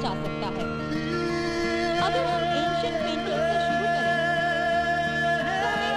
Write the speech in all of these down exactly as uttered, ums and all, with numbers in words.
बचा सकता है। अगर हम एंशिएंट पेंटिंग से शुरू करें तो हमें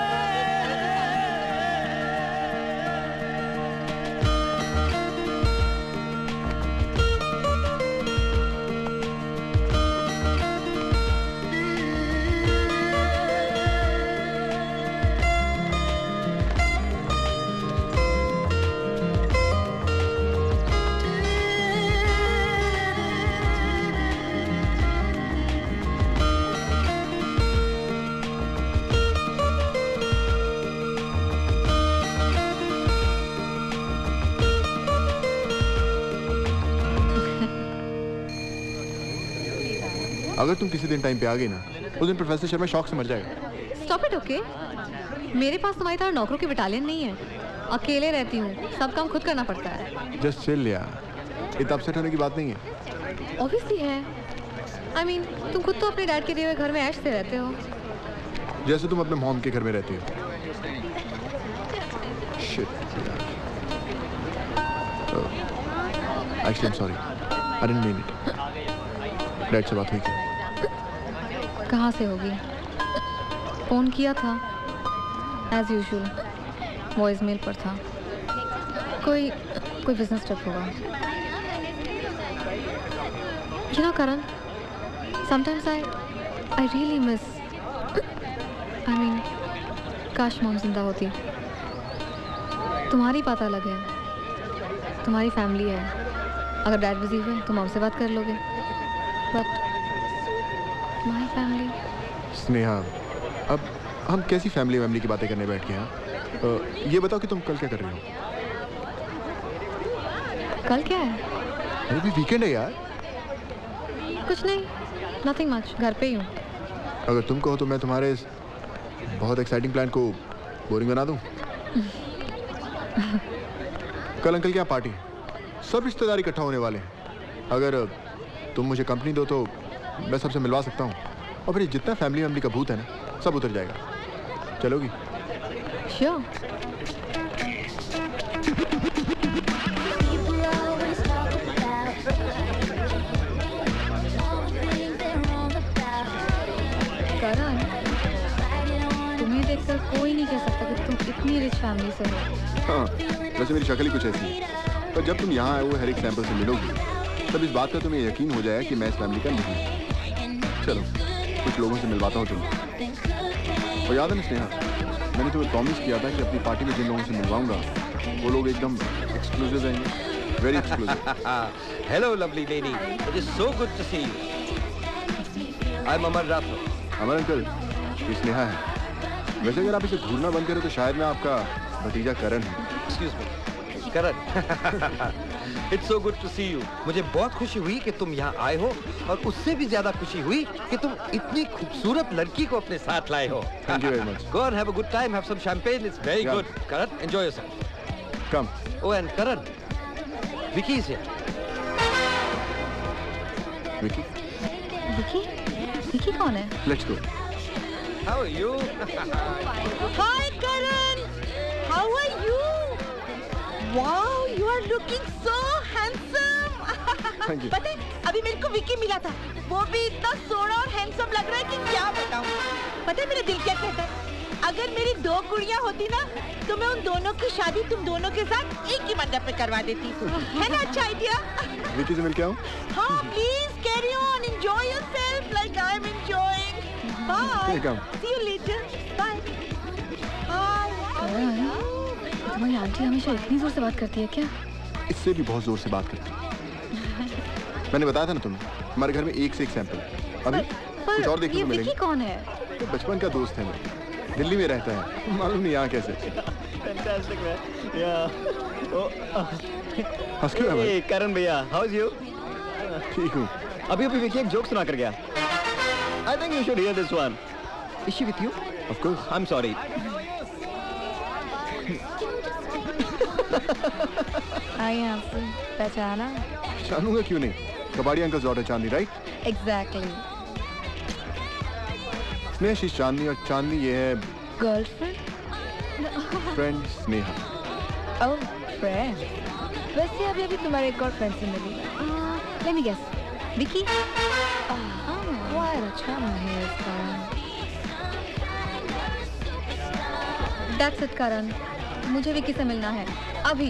अगर तुम किसी दिन टाइम पे आ गई ना, उस दिन प्रोफेसर शर्मा शौक से मर जाएगा। Stop it, okay? मेरे पास तुम्हारी तरह नौकरों की बटालियन नहीं है। अकेले रहती हूँ, सब काम खुद करना पड़ता है। जस्ट चिल यार, इतना अपसेट होने की बात नहीं है। ऑब्वियसली है। आई I मीन mean, तुम खुद तो अपने डैड के दिए हुए घर में ऐश से रहते हो। जैसे तुम अपने मॉम के घर में रहती हो। Shit. Actually I am sorry, I didn't mean it. Dad से बात हुई क्या? कहाँ से होगी? फोन किया था एज यूजुअल, वॉइस मेल पर था। कोई कोई बिजनेस ट्रिप होगा। You know Karan, sometimes I I really miss, I mean काश मॉम जिंदा होती। तुम्हारी बात अलग है, तुम्हारी फैमिली है। अगर डैड बिजी हुए तो मॉम से बात कर लोगे, बट माय फैमिली। स्नेहा, अब हम कैसी फैमिली फैमिली की बातें करने बैठ गए हैं? ये बताओ कि तुम कल क्या कर रही हो? कल क्या है? अरे भी वीकेंड है यार। कुछ नहीं, नथिंग मच, घर पे ही हूँ। अगर तुम कहो तो मैं तुम्हारे इस बहुत एक्साइटिंग प्लान को बोरिंग बना दूँ। कल अंकल के यहाँ पार्टी, सब रिश्तेदार इकट्ठा होने वाले हैं। अगर तुम मुझे कंपनी दो तो मैं सबसे मिलवा सकता हूँ, और फिर जितना फैमिली फैमिली का भूत है ना, सब उतर जाएगा। चलोगी? श्योर। करण, तुम्हें देखकर कोई नहीं कह सकता कि तुम इतनी रिच फैमिली से हो। हाँ, वैसे मेरी शक्ल ही कुछ ऐसी है, पर जब तुम यहाँ आए हुए हर एक सैंपल से मिलोगी तब इस बात का तुम्हें यकीन हो जाएगा कि मैं इस फैमिली का नहीं हूँ। चलो कुछ लोगों से मिलवाता हूँ तुम्हें। और याद है ना स्नेहा, मैंने तुम्हें प्रॉमिस किया था कि अपनी पार्टी में जिन लोगों से मिलवाऊंगा वो लोग एकदम एक्सक्लूसिव रहेंगे, very exclusive. Hello lovely lady, it is so good to see you. I am Amar Rathore. Amar uncle, ये स्नेहा है। वैसे अगर आप इसे घूरना बंद करें तो शायद मैं आपका भतीजा करण हूँ। Excuse me, Karan. It's so good to see you. मुझे बहुत खुशी हुई कि तुम यहाँ आए हो, और उससे भी ज्यादा खुशी हुई कि तुम इतनी खूबसूरत लड़की को अपने साथ लाए हो। Thank you very much. Go and have a good time, have some champagne. It's very Yeah. good. Karan, enjoy yourself. Come. Oh, and Karan, Vicky is here. Vicky? Vicky? Vicky कौन है? Let's go. How are you? Hi Karan, how are you? Wow, you are looking so handsome. Thank you. पता है, अभी मेरे को विकी मिला था, वो भी इतना सोना और हैंडसम लग रहा है कि क्या बताऊं। पता है मेरा दिल क्या कहता है? अगर मेरी दो कुड़ियां होती ना, तो मैं उन दोनों की शादी तुम दोनों के साथ एक ही मंडप पे करवा देती। है ना अच्छा आइडिया? विकी से मिल के आऊं? हाँ please carry on, enjoy yourself like I am enjoying. Bye, see you later, bye. Karan, तुम्हारी आंटी हमेशा इतनी जोर से बात करती है क्या? इससे भी बहुत जोर से बात करती है। मैंने बताया था ना तुम्हें, हमारे घर में एक से एक सैंपल। अभी पर, कुछ और देखने को मिलेंगे। विकी कौन है? तो बचपन का दोस्त है मेरा, दिल्ली में रहता है, मालूम नहीं यहाँ कैसे। Fantastic man. Yeah. Oh, uh, हंस क्यों रहा है? hey, करण भैया, how is you? ठीक हूँ। अभी अभी विकी एक जोक सुना कर गया। I think you should hear this one. Is she with you? Of course. I'm sorry. आई यहाँ से पहचाना? पहचानूंगा क्यों नहीं, कबाड़ी uncle daughter Chandni, right? Exactly. Sneha she Chandni, और चांदनी ये है girlfriend? Friend Sneha. Oh friend. वैसे अभी अभी तुम्हारे एक और फ्रेंड से मिली। Let me guess, Vicky? अच्छा है इसका। That's it, करण। मुझे विकी से मिलना है अभी।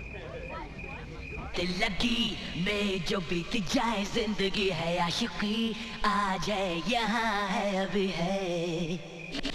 दिल लगी में जो बीत जाए जिंदगी है आशिकी, आ जाए यहाँ है अभी है।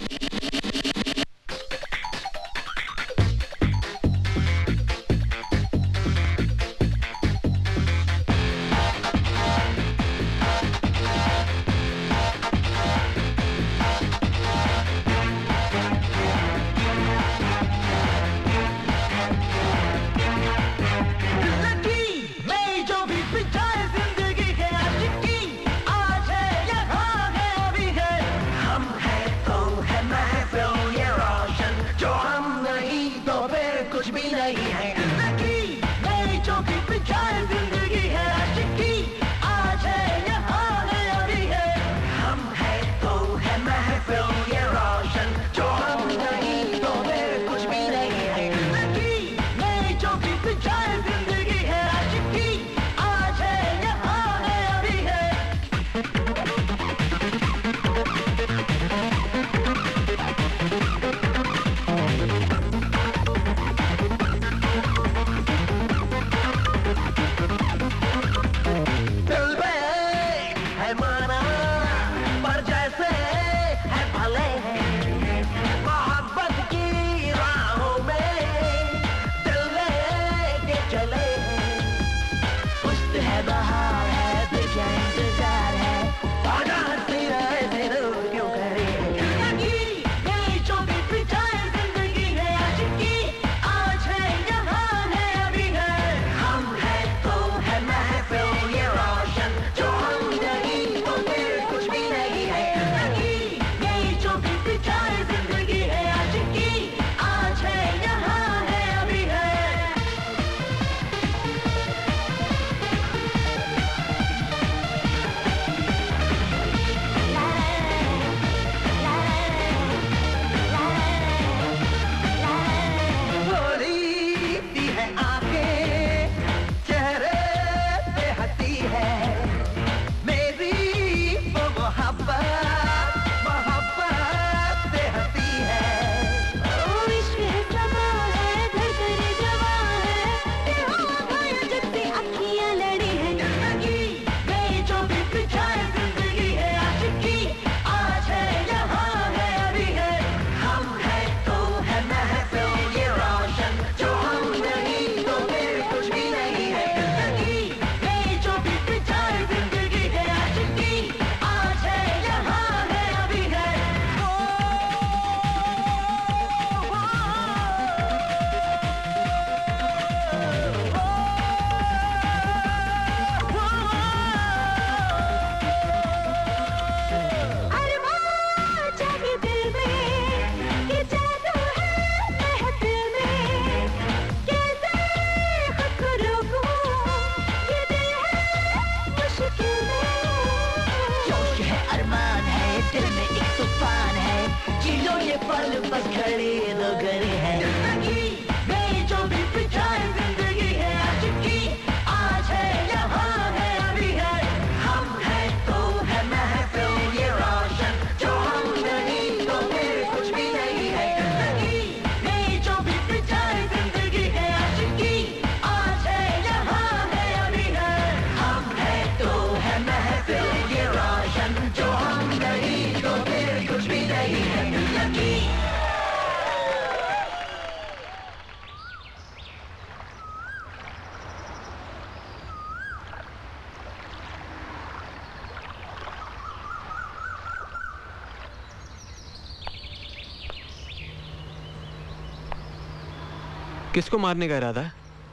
किसको मारने का इरादा है?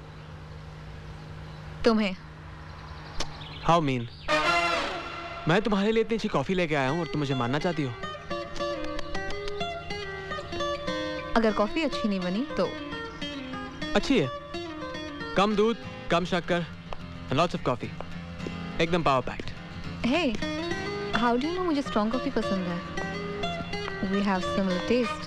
तुम्हें। How mean? मैं तुम्हारे लिए इतनी अच्छी कॉफी लेके आया हूँ और तुम मुझे मारना चाहती हो? अगर कॉफी अच्छी नहीं बनी तो? अच्छी है, कम दूध, कम शक्कर, and lots of coffee, एकदम power packed. Hey, how do you know मुझे स्ट्रॉन्ग कॉफी पसंद है? We have similar taste.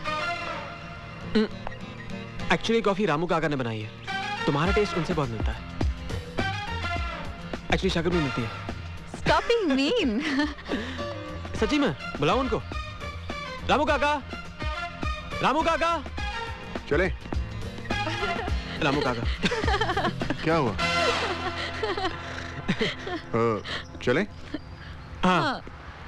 Actually coffee Ramu काका ने बनाई है, तुम्हारा टेस्ट उनसे बहुत मिलता है। एक्चुअली शक्कर भी मिलती है। Stop being mean. सच्ची में बुलाओ उनको। रामू काका, रामू काका। चले। रामू काका। क्या हुआ? uh, चले? हाँ।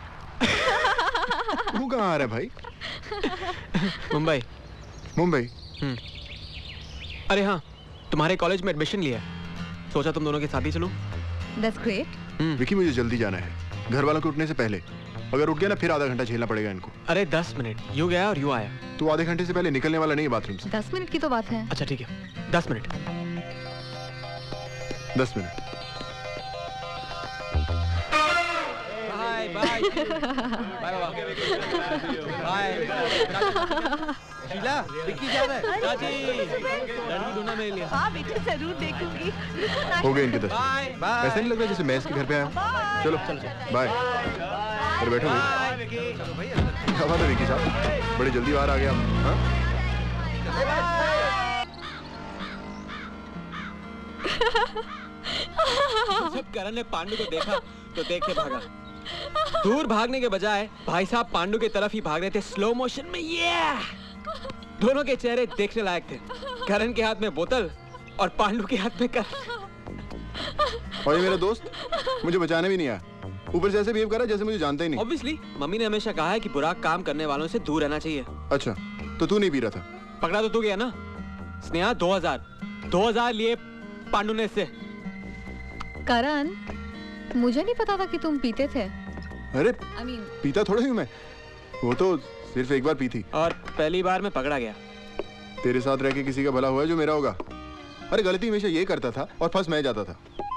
तू कहाँ आ रहा है भाई? मुंबई। मुंबई? हम्म। अरे हाँ, तुम्हारे कॉलेज में एडमिशन लिया है। सोचा तुम दोनों के साथ ही चलूं। That's great. विकी मुझे जल्दी जाना है, घर वालों के उठने से पहले। अगर उठ गया ना फिर आधा घंटा झेलना पड़ेगा इनको। अरे दस मिनट, यू गया और यू आया। तू आधे घंटे से पहले निकलने वाला नहीं है बाथरूम से। दस मिनट की तो बात है। अच्छा ठीक है, दस मिनट। दस minute. Bye bye bye bye. Sheela, Vicky जा रहा है। चाची, लड़की ढूंढना मेरे लिए। हाँ बेटे जरूर देखूंगी। हो गए इनके दस। Bye bye. ऐसा नहीं लग रहा जैसे मैं इसके घर पे आया। चलो चलो बाय। अरे बैठो भाई। क्या बात है विक्की साहब, बड़ी जल्दी बाहर आ गया आप। हाँ? जब करण ने पांडु को देखा तो देख के भागा। दूर भागने के बजाय भाई साहब पांडु की तरफ ही भाग रहे थे स्लो मोशन में। ये दोनों के चेहरे देखने लायक थे। करण के हाथ में बोतल और पांडु के हाथ में करण। और ये मेरा दोस्त मुझे बचाने भी नहीं आया, ऊपर से ऐसे बिहेव करा जैसे मुझे जानता ही नहीं। ऑब्वियसली मम्मी ने हमेशा कहा है कि बुरा काम करने वालों से दूर रहना चाहिए। अच्छा तो तू नहीं पी रहा था? पकड़ा तो तू गया ना। स्नेहा दो हजार दो हजार लिए पांडु ने इससे। करण, मुझे नहीं पता था कि तुम पीते थे। अरे I mean, पीता थोड़ा ही मैं, वो तो सिर्फ एक बार पी थी। और पहली बार में पकड़ा गया। तेरे साथ रह के किसी का भला हुआ है जो मेरा होगा। अरे गलती हमेशा ये करता था और फंस मैं जाता था।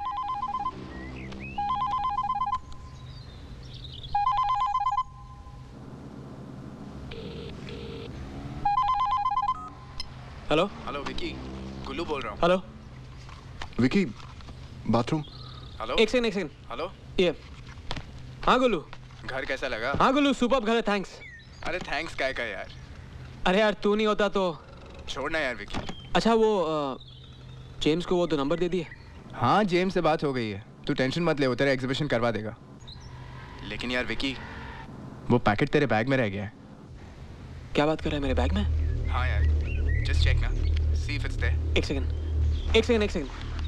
हेलो हेलो विकी, गुल्लू बोल रहा हूँ। Hello Vicky, bathroom. हेलो एक सेकंड एक सेकंड। हेलो, ये हाँ गुल्लू। घर कैसा लगा? हाँ गुल्लू, सुपर्ब घर है, थैंक्स। अरे थैंक्स काय का यार। अरे यार तू नहीं होता तो। छोड़ना यार विकी। अच्छा वो आ, जेम्स को वो दो नंबर दे दिए? हाँ जेम्स से बात हो गई है, तू टेंशन मत ले, वो तेरा एग्जीबिशन करवा देगा। लेकिन यार विकी, वो पैकेट तेरे बैग में रह गया है। क्या बात कर रहा है, मेरे बैग में? हाँ यार, जस्ट चेक ना, सी इफ इट्स देयर। एक सेकंड एक सेकंड एक सेकंड।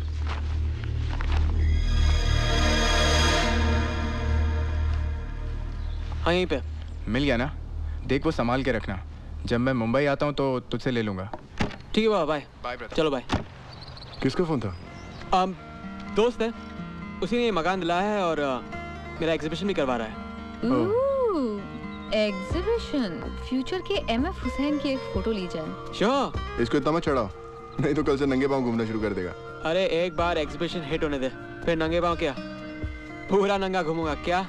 हाँ यहीं पे मिल गया ना? देख वो संभाल के रखना, जब मैं मुंबई आता हूँ तो तुझसे ले लूँगा। ठीक है बाबा, बाय बाय ब्रदर। चलो बाय। किसका फोन था? um, दोस्त है, उसी ने ये मकान दिलाया है और uh, मेरा एग्जीबिशन भी करवा रहा है। एग्जीबिशन, फ्यूचर के एम एफ हुसैन की एक फोटो ली जाए। श्योर। इसको इतना मत चढ़ाओ, नहीं तो कल से नंगे पांव घूमना शुरू कर देगा। अरे एक बार एग्जीबिशन हिट होने दे, फिर नंगे पांव क्या, पूरा नंगा घूमूंगा क्या?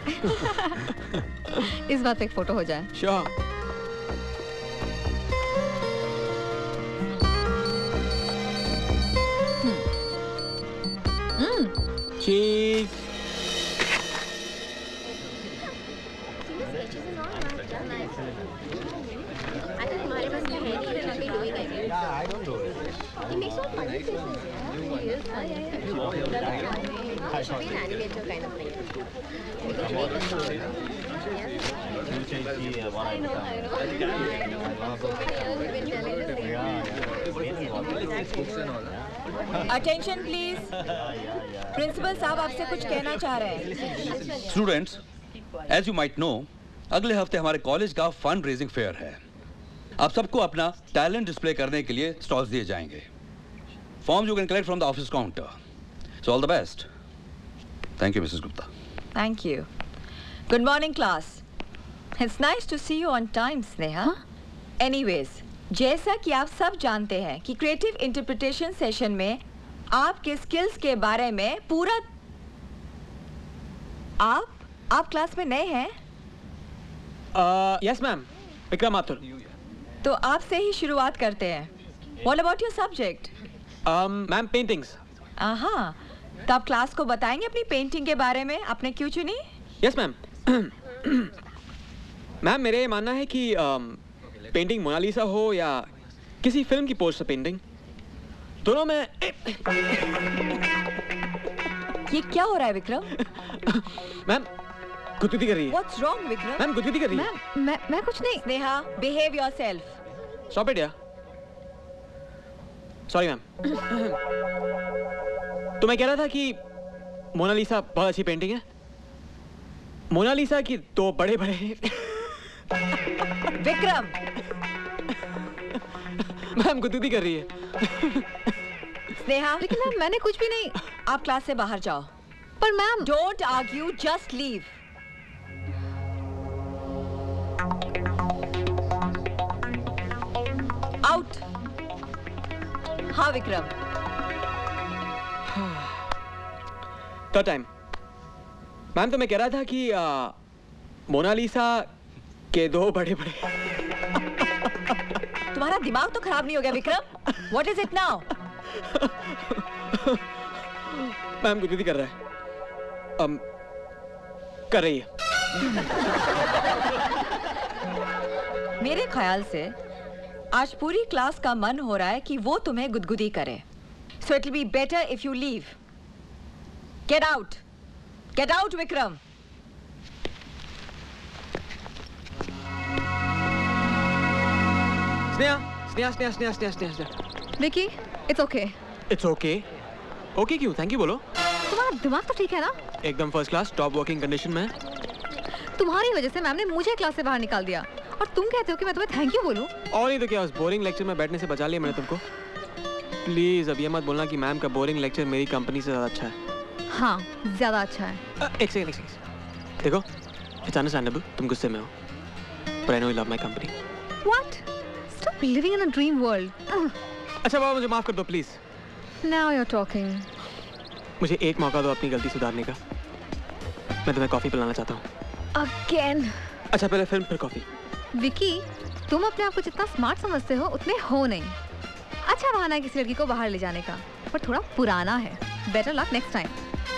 इस बात पे एक फोटो हो जाए। श्योर। चीज। अटेंशन प्लीज, प्रिंसिपल साहब आपसे कुछ कहना चाह रहे हैं। Students, as you might know, अगले हफ्ते हमारे कॉलेज का फंड रेजिंग फेयर है। आप सबको अपना टैलेंट डिस्प्ले करने के लिए स्टॉल्स दिए जाएंगे। Form you can collect from the office counter. So all the best. Thank you Mrs Gupta. Thank you. Good morning class. It's nice to see you on time Sneha. Anyways, जैसा कि आप सब जानते हैं कि क्रिएटिव इंटरप्रिटेशन सेशन में आपके skills के बारे में पूरा आप आप क्लास में नए हैं? Yes ma'am, Vikram Mathur. तो आपसे ही शुरुआत करते हैं। What about your subject? Ma'am paintings. हाँ, तो आप क्लास को बताएंगे अपनी पेंटिंग के बारे में, आपने क्यों चुनी? Yes ma'am. मैम मेरा ये मानना है कि पेंटिंग मोनालिसा हो या किसी फिल्म की पोस्टर पेंटिंग, दोनों में ये क्या हो रहा है विक्रम? मैम गुदगुदी कर रही है। What's wrong Vikram? मैम गुदगुदी कर रही है। मैम मैं मैं कुछ नहीं। Sneha, behave yourself. Stop it यार। Sorry ma'am. तो मैं कह रहा था कि मोनालिसा बहुत अच्छी पेंटिंग है। मोनालिसा की दो बड़े बड़े विक्रम मैम गुदगुदी कर रही है। स्नेहा, लेकिन मैम मैंने कुछ भी नहीं। आप क्लास से बाहर जाओ। पर ma'am don't argue, just leave. Out. हाँ विक्रम। Third time. मैम तो मैं कह रहा था कि आ, मोनालिसा के दो बड़े बड़े तुम्हारा दिमाग तो खराब नहीं हो गया Vikram? What is it now? Ma'am गुदगुदी कर रहा है। um, कर रही है। मेरे ख्याल से आज पूरी क्लास का मन हो रहा है कि वो तुम्हें गुदगुदी करे। So it will be better if you leave. Get out. Get out, Vikram. Sneha, Sneha, Sneha, Sneha, Sneha, Sneha, Sneha. Vicky, it's okay. It's okay. Okay क्यों? Thank you बोलो। तुम्हारा दिमाग तो ठीक है ना? एकदम first class, top working condition में। तुम्हारी वजह से मैम ने मुझे क्लास से बाहर निकाल दिया और तुम कहते हो कि मैं तुम्हें थैंक यू बोलूं? और नहीं तो क्या, उस बोरिंग लेक्चर में बैठने से बचा लिया मैंने तुमको। प्लीज अब ये मत बोलना कि मैम का बोरिंग लेक्चर मेरी कंपनी से ज्यादा अच्छा है। हाँ, ज्यादा अच्छा है। uh, एक सेकंड, एक सेकंड। देखो, इट्स अंडरस्टैंडेबल तुम गुस्से में हो, पर I know you love my company. What? Stop living in a dream world. अच्छा बाबा, मुझे माफ कर दो प्लीज। Now you're talking. मुझे एक मौका दो अपनी गलती सुधारने का। मैं तुम्हें कॉफी पिलाना चाहता हूँ। Again. अच्छा पहले फिल्म फिर कॉफी। विकी, तुम अपने आप को जितना स्मार्ट समझते हो उतने हो नहीं। अच्छा बहाना है किसी लड़की को बाहर ले जाने का, पर थोड़ा पुराना है। Better luck next time.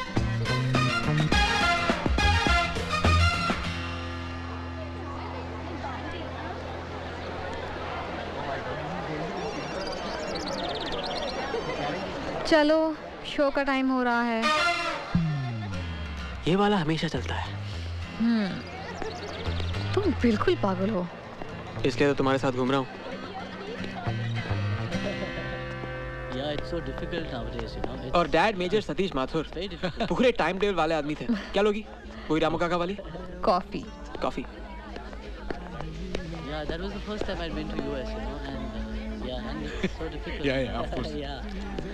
चलो, शो का टाइम हो रहा है। ये वाला हमेशा चलता है। हम्म, तुम बिल्कुल पागल हो। इसलिए तो तुम्हारे साथ घूम रहा हूँ। Yeah, it's so difficult nowadays, you know. It's और dad major Satish Mathur very difficult. पूरे टाइम टेबल वाले आदमी थे। क्या लोगी? वही रामू काका वाली? Coffee. Coffee. Yeah, that was the first time I'd been to U S, you know, and uh, yeah, and it's so difficult. Yeah, yeah, of course. Yeah.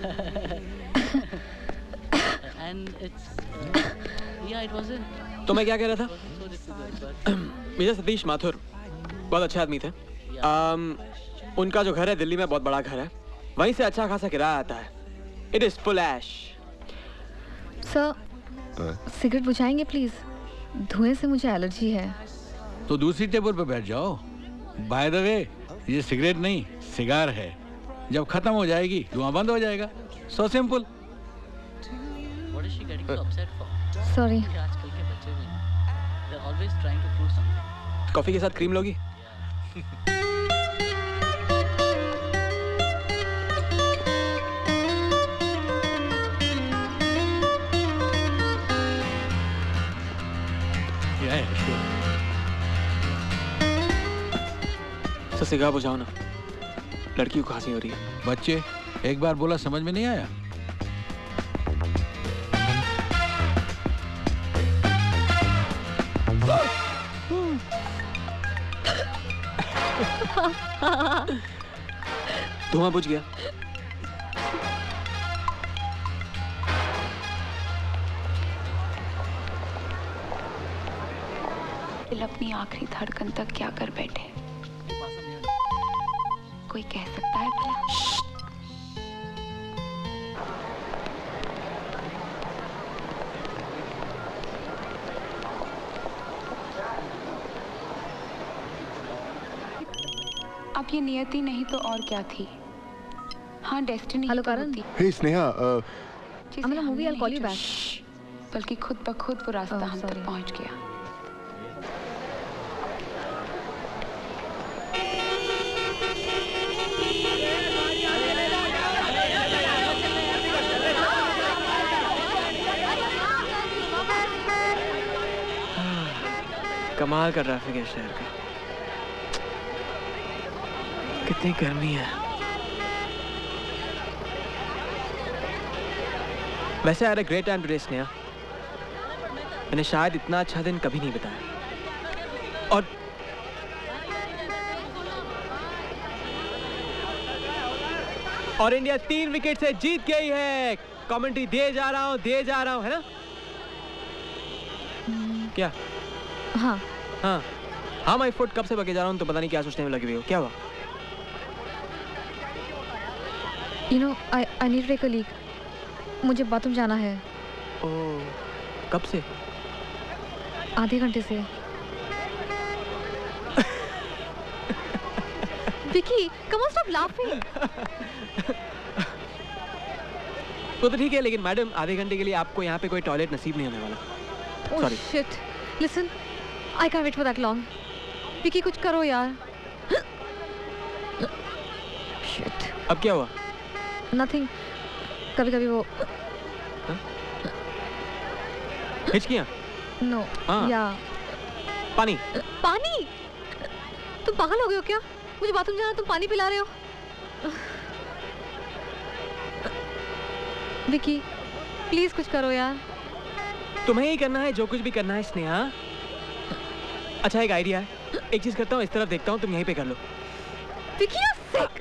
And it's uh, yeah, it wasn't. तो मैं क्या कह रहा था? It wasn't so difficult, but major Satish Mathur बहुत अच्छे आदमी थे। um, उनका जो घर है दिल्ली में बहुत बड़ा घर है, वहीं से अच्छा खासा किराया आता है। It is full ash. Sir, cigarette बुझाएंगे प्लीज? धुएं से मुझे एलर्जी है। तो दूसरी टेबल पर बैठ जाओ। बाय द वे, ये सिगरेट नहीं सिगार है। जब खत्म हो जाएगी धुआं बंद हो जाएगा। So simple. what is she getting so upset for? Sorry. ये आजकल के बच्चे भी they're always trying to prove something. Coffee के साथ क्रीम लोगी? Yeah, yeah, sure. Sir cigar बुझाओ ना, लड़की को खांसी हो रही है। बच्चे, एक बार बोला समझ में नहीं आया? धुआं बुझ गया। दिल अपनी आखिरी धड़कन तक क्या कर बैठे, कोई कह सकता है भला? अब ये नियति नहीं तो और क्या थी? हाँ, destiny. Hello Karan. Hey Sneha, uh, I'm in a movie, I'll call you back. बल्कि खुद ब खुद वो रास्ता Oh, हम तक sorry. पहुंच गया। कमाल का ट्रैफिक है शहर का। कितनी गर्मी है। वैसे I had a great time today Sneha. मैंने शायद इतना अच्छा दिन कभी नहीं बिताया। और और इंडिया तीन विकेट से जीत गई है। कमेंट्री दिए जा रहा हूँ दिए जा रहा हूँ, है ना? क्या? हाँ हाँ हाँ मैं फुट कब से बके जा रहा हूँ तो पता नहीं क्या सोचने में लगी हुई हो। क्या हुआ? You know I I need take a leak. मुझे बाथरूम जाना है। ओह, कब से? आधे घंटे से। Vicky, come on stop laughing. वो तो ठीक है, लेकिन मैडम आधे घंटे के लिए आपको यहाँ पे कोई टॉयलेट नसीब नहीं होने वाला। Oh shit, listen, I can't wait for that long. Vicky कुछ करो यार। शिट। अब क्या हुआ? नथिंग। कभी कभी वो हिचकियाँ? नो हाँ। या पानी? पानी? तुम पागल हो गए हो क्या? मुझे बाथरूम जाना, तुम पानी पिला रहे हो। विकी प्लीज कुछ करो यार। तुम्हें ही करना है जो कुछ भी करना है स्नेहा। अच्छा एक आइडिया है, एक चीज करता हूँ, इस तरफ देखता हूँ, तुम यहीं पे कर लो। Vicky you sick.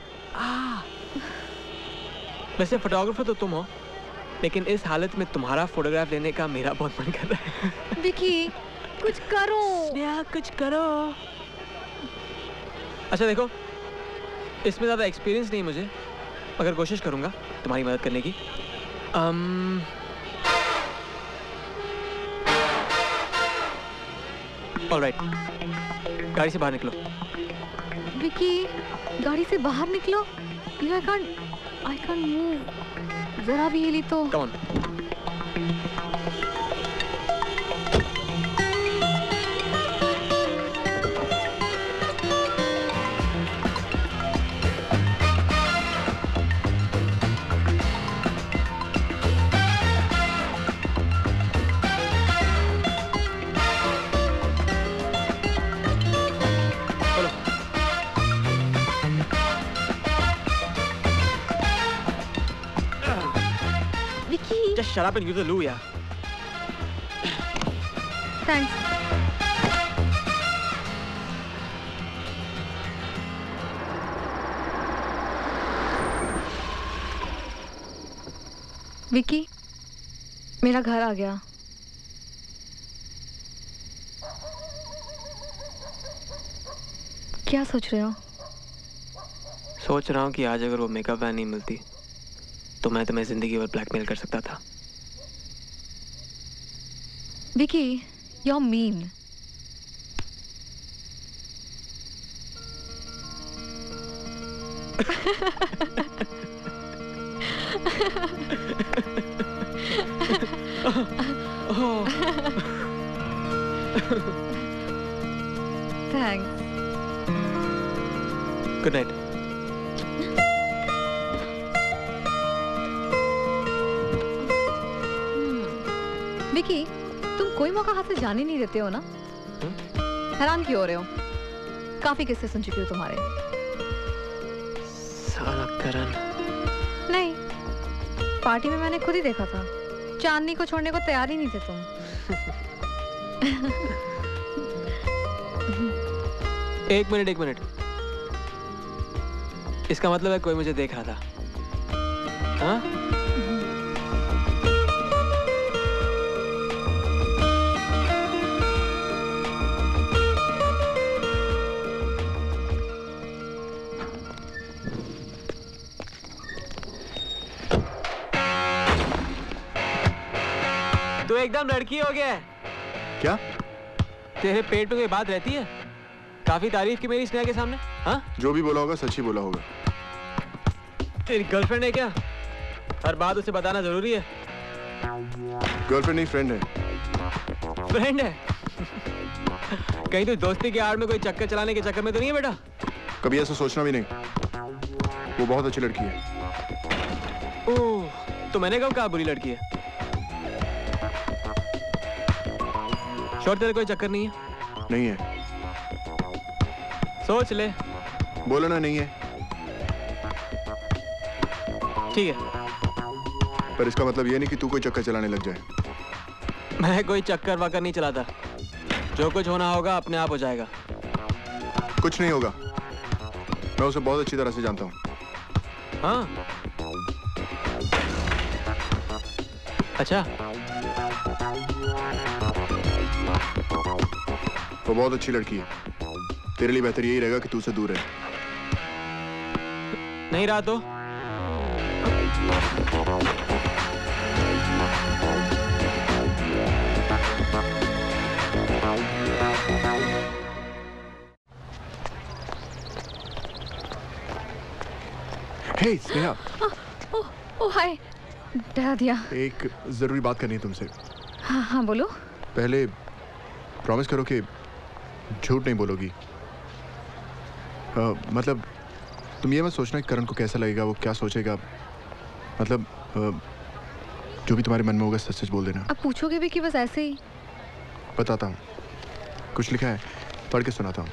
वैसे फोटोग्राफर तो तुम हो, लेकिन इस हालत में तुम्हारा फोटोग्राफ लेने का मेरा बहुत मन कर रहा है। विकी कुछ करो। स्नेहा कुछ करो। अच्छा देखो, इसमें ज़्यादा एक्सपीरियंस नहीं मुझे, मगर कोशिश करूँगा तुम्हारी मदद करने की। um, ऑलराइट, गाड़ी से बाहर निकलो। विकी गाड़ी से बाहर निकलो। I can't I can't move. जरा भी हिली तो। Come on. Just shut up and use the loo, yeah. Thanks. Vicky, मेरा घर आ गया। क्या सोच रहे हो? सोच रहा हूँ कि आज अगर वो मेकअप वैन नहीं मिलती तो मैं तुम्हें जिंदगी भर ब्लैकमेल कर सकता था। Vicky, you're mean. Thanks. Good night. Vicky, तुम कोई मौका हाथ से जाने नहीं देते हो ना? हैरान क्यों हो रहे हो? काफी किस्से सुन चुकी हो तुम्हारे। साला करण। नहीं, पार्टी में मैंने खुद ही देखा था। चांदनी को छोड़ने को तैयार ही नहीं थे तुम। एक मिनट एक मिनट, इसका मतलब है कोई मुझे देख रहा था? हाँ? तू एकदम लड़की हो गया है। क्या? तेरे पेट में कोई बात रहती है? काफी तारीफ की मेरी स्नेहा के सामने। हाँ? जो भी बोला होगा सच ही बोला होगा। तेरी गर्लफ्रेंड है क्या? हर बात उसे बताना जरूरी है। गर्लफ्रेंड नहीं, फ्रेंड है। फ्रेंड है? कहीं तो दोस्ती की आड़ में कोई चक्कर चलाने के चक्कर में तो नहीं है बेटा? कभी ऐसा सोचना भी नहीं। वो बहुत अच्छी लड़की है। ओह, तो मैंने कब कहा बुरी लड़की है? श्योर तेरे कोई चक्कर नहीं है? नहीं है। सोच ले। बोलो ना नहीं है। ठीक है। पर इसका मतलब ये नहीं कि तू कोई चक्कर चलाने लग जाए। मैं कोई चक्कर वक्कर नहीं चलाता। जो कुछ होना होगा अपने आप हो जाएगा। कुछ नहीं होगा। मैं उसे बहुत अच्छी तरह से जानता हूँ। हाँ। अच्छा। वो बहुत अच्छी लड़की है। तेरे लिए बेहतर यही रहेगा कि तू उसे दूर रहे। नहीं रहा तो? हे स्नेहा। ओह ओह हाय। डरा दिया। एक जरूरी बात करनी है तुमसे। हाँ हाँ बोलो। पहले प्रॉमिस करो कि झूठ नहीं बोलोगी। आ, मतलब तुम ये मत सोचना कि करण को कैसा लगेगा, वो क्या सोचेगा। मतलब आ, जो भी तुम्हारे मन में होगा सच सच बोल देना। अब पूछोगे भी कि बस ऐसे ही? बताता हूँ, कुछ लिखा है, पढ़ के सुनाता हूँ।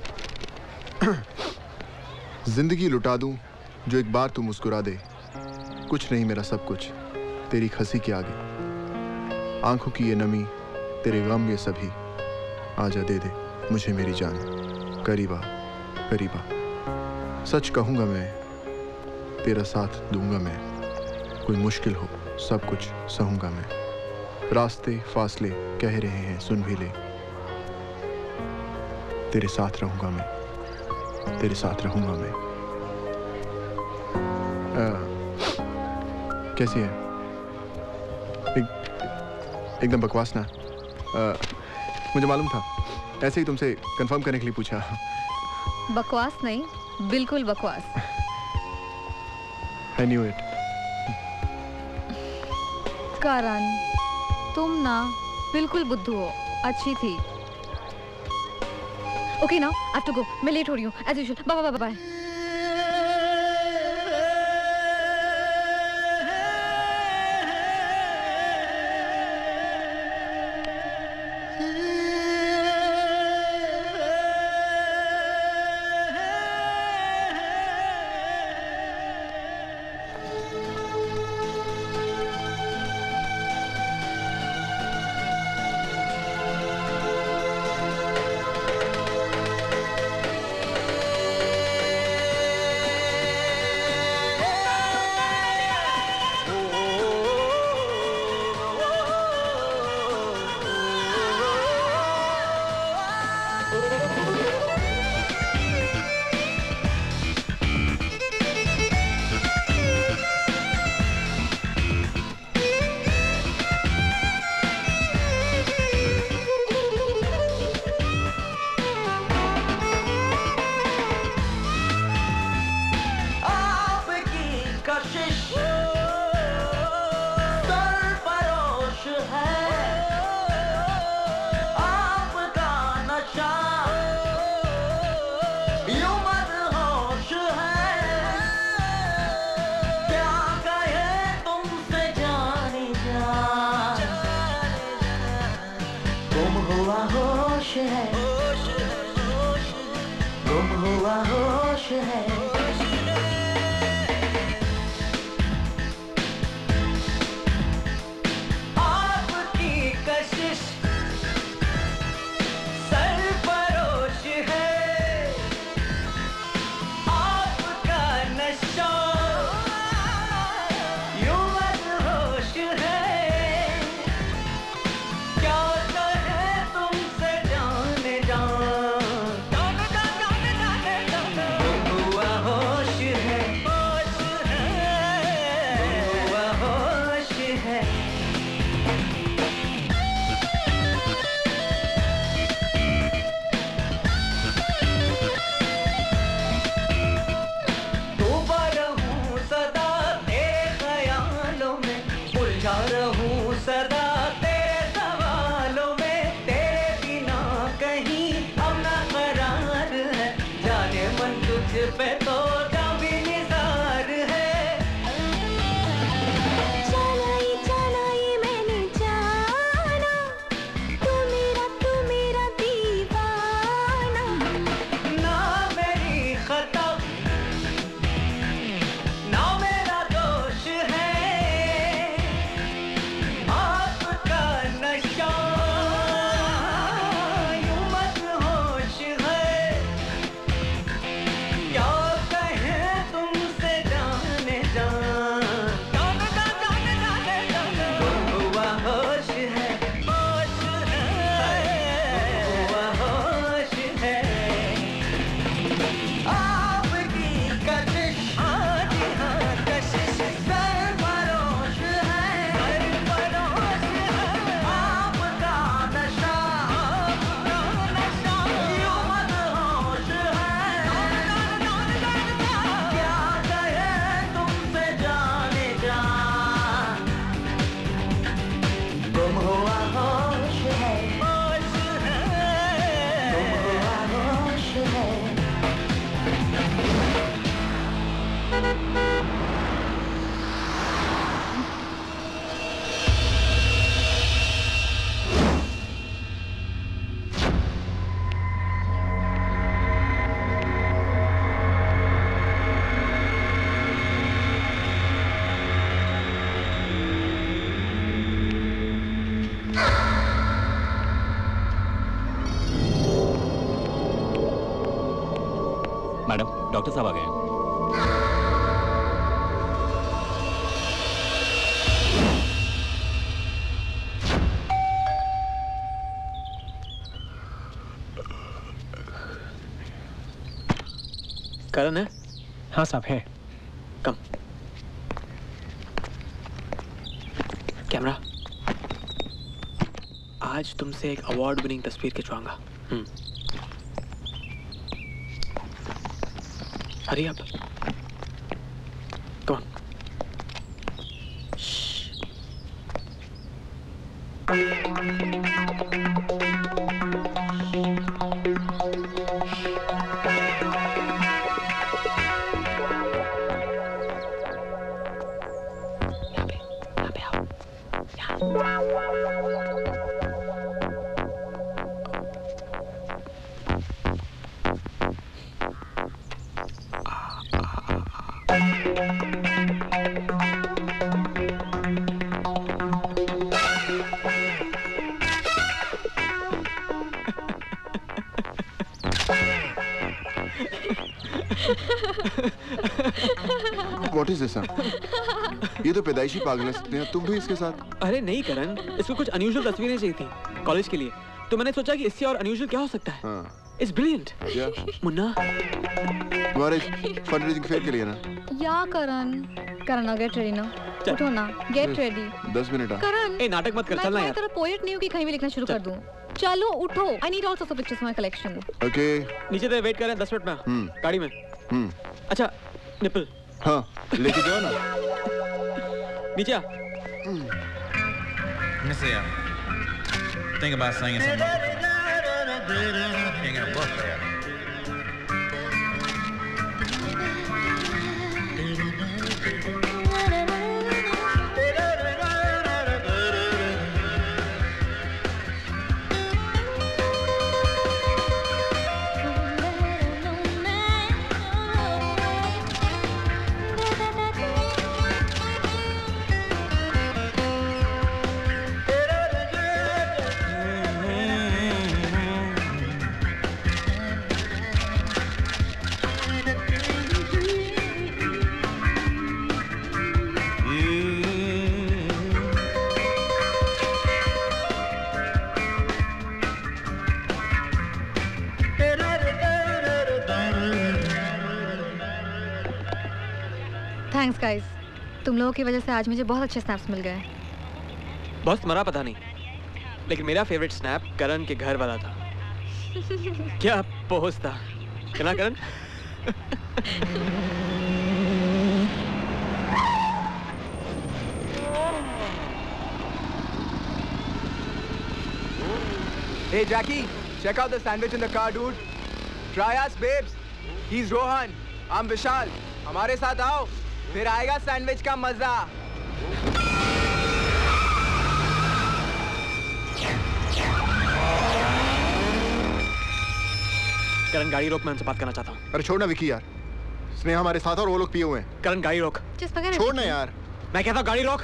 जिंदगी लुटा दूं जो एक बार तू मुस्कुरा दे, कुछ नहीं मेरा सब कुछ तेरी हंसी के आगे, आंखों की ये नमी तेरे गम ये सभी, आजा दे दे मुझे मेरी जान, करीबा करीबा, सच कहूँगा मैं तेरा साथ दूंगा मैं, कोई मुश्किल हो सब कुछ सहूँगा मैं, रास्ते फासले कह रहे हैं सुन भी ले, तेरे साथ रहूँगा मैं, तेरे साथ रहूँगा मैं। आ, कैसी है? एक, एकदम बकवास ना। आ, मुझे मालूम था, ऐसे ही तुमसे कंफर्म करने के लिए पूछा। बकवास नहीं, बिल्कुल बकवास। I knew it. करण, तुम ना बिल्कुल बुद्धू हो, अच्छी थी। Okay now, I have to go. मैं लेट हो रही हूँ, as usual. Bye bye bye bye. हुआ डॉक्टर साहब आ गए हैं। करण है? हाँ साहब है। कम। कैमरा। आज तुमसे एक अवार्ड विनिंग तस्वीर खिंचवाऊंगा। हम्म। Hurry up. Come. What is this, sir? ये तो पैदाइशी पागल है सकते हैं, तुम भी इसके साथ? अरे नहीं करण, इसको कुछ अनयूजुअल तस्वीरें चाहिए थी कॉलेज के लिए, तो मैंने सोचा कि इससे और अनयूजुअल क्या हो सकता है। हाँ। It's brilliant. Yeah. मुन्ना। तुम्हारे फंडरेजिंग फेयर के लिए ना? या करण, करण ना गेट रेडी ना, उठो ना, गेट रेडी। दस मिनट आ। करण, ए नाटक मत कर, चलना यार। मैं तेरा पोएट नहीं हूँ कि कहीं भी लिखना शुरू कर दूँ। चलो उठो, I need also some pictures for my collection. Okay. नीचे तो वेट कर रहे हैं दस मिनट में, हम्म। गाड़ी में। हम्म। अच्छा, निपल। हाँ, लेके जाओ ना। नीचे आ। Missy, think about singing something. You ain't gonna work there. Thanks guys, तुम लोगों की वजह से आज मुझे बहुत अच्छे स्नैप्स मिल गए। बॉस तुम्हारा पता नहीं, लेकिन मेरा फेवरेट स्नैप करण के घर वाला था। क्या पोस्ट था, क्या करण? Hey Jackie, check out the sandwich in the car, dude. Try us, babes. He's Rohan. I'm Vishal. हमारे साथ आओ, फिर आएगा सैंडविच का मजा। करण गाड़ी रोक, मैं उनसे बात करना चाहता हूँ। अरे छोड़ ना विकी यार, स्नेहा हमारे साथ और वो लोग पिए हुए हैं। करण गाड़ी रोक। छोड़ ना यार। मैं कहता हूँ गाड़ी रोक।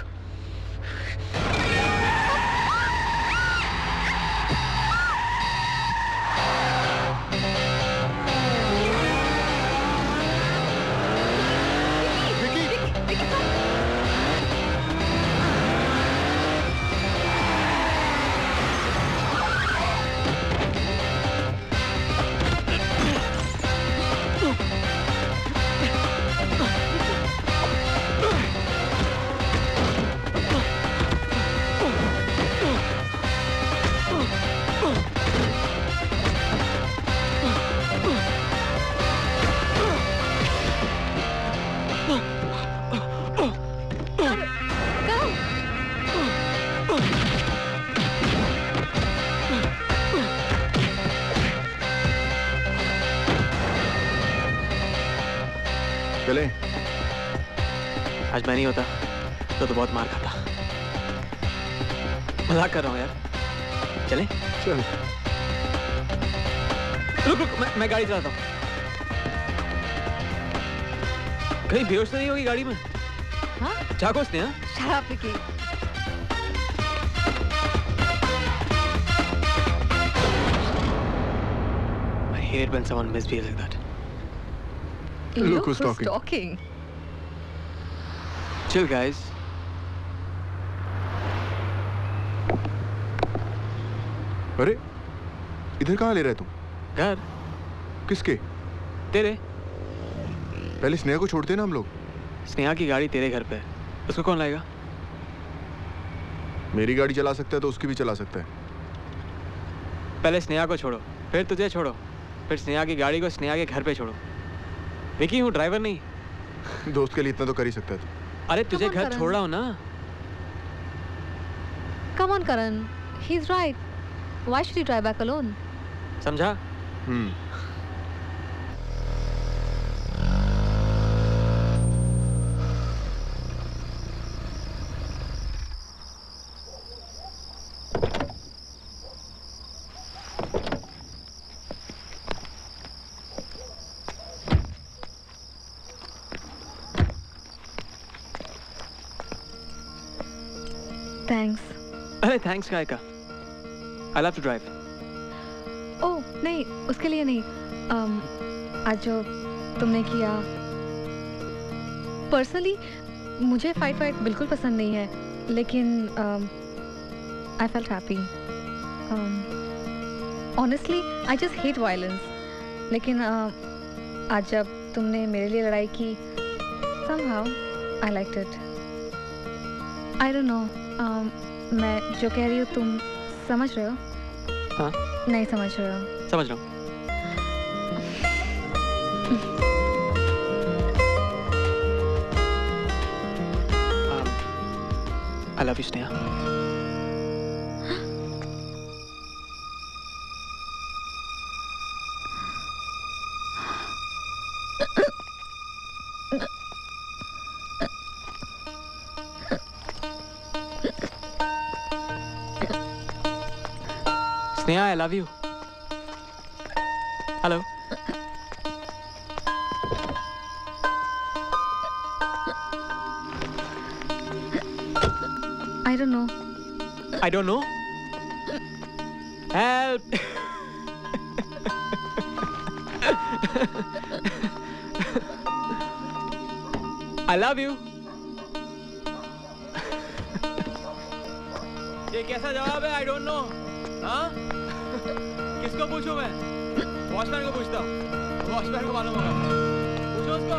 चले। आज मैं नहीं होता तो तो बहुत मार खाता। मजाक कर रहा हूँ यार। चले? चल। रुक रुक, मैं, मैं गाड़ी चलाता हूँ। कहीं बेहोश तो नहीं होगी गाड़ी में? हाँ? चाकोस ने? हाँ? शराब पी के। I hate when someone misbehaves like that. Look who's talking. talking. Chill guys. अरे इधर कहाँ ले रहे तुम? घर। किसके? तेरे। पहले स्नेहा को छोड़ते ना हम लोग। स्नेहा की गाड़ी तेरे घर पे है, उसको कौन लाएगा? मेरी गाड़ी चला सकता है तो उसकी भी चला सकता है। पहले स्नेहा को छोड़ो, फिर तुझे छोड़ो, फिर स्नेहा की गाड़ी को स्नेहा के घर पे छोड़ो। विकी हूँ, ड्राइवर नहीं। दोस्त के लिए इतना तो कर ही सकता है तू। अरे तुझे घर छोड़ रहा हूँ ना। Come on, Karan. He's right. Why should he drive back alone? समझा? हम्म। Thanks. अरे थैंक्स काय का? I love to drive. ओह नहीं, उसके लिए नहीं। um, आज जो तुमने किया, पर्सनली मुझे फाइट फाइट बिल्कुल पसंद नहीं है, लेकिन I felt happy. Honestly I just hate violence, लेकिन uh, आज जब तुमने मेरे लिए लड़ाई की, somehow I liked it. I don't know. um, मैं जो कह रही हूँ तुम समझ रहे हो? हाँ? नहीं समझ रहे हो? समझ रहा हूँ। um, I love you, Sneha. Sneha, I love you. Hello. I don't know. I don't know. Help. I love you. ये कैसा जवाब है? I don't know. हाँ? किसको पूछूं मैं? वॉचमैन को पूछता हूँ। वॉचमैन को मालूम होगा। पूछो उसको।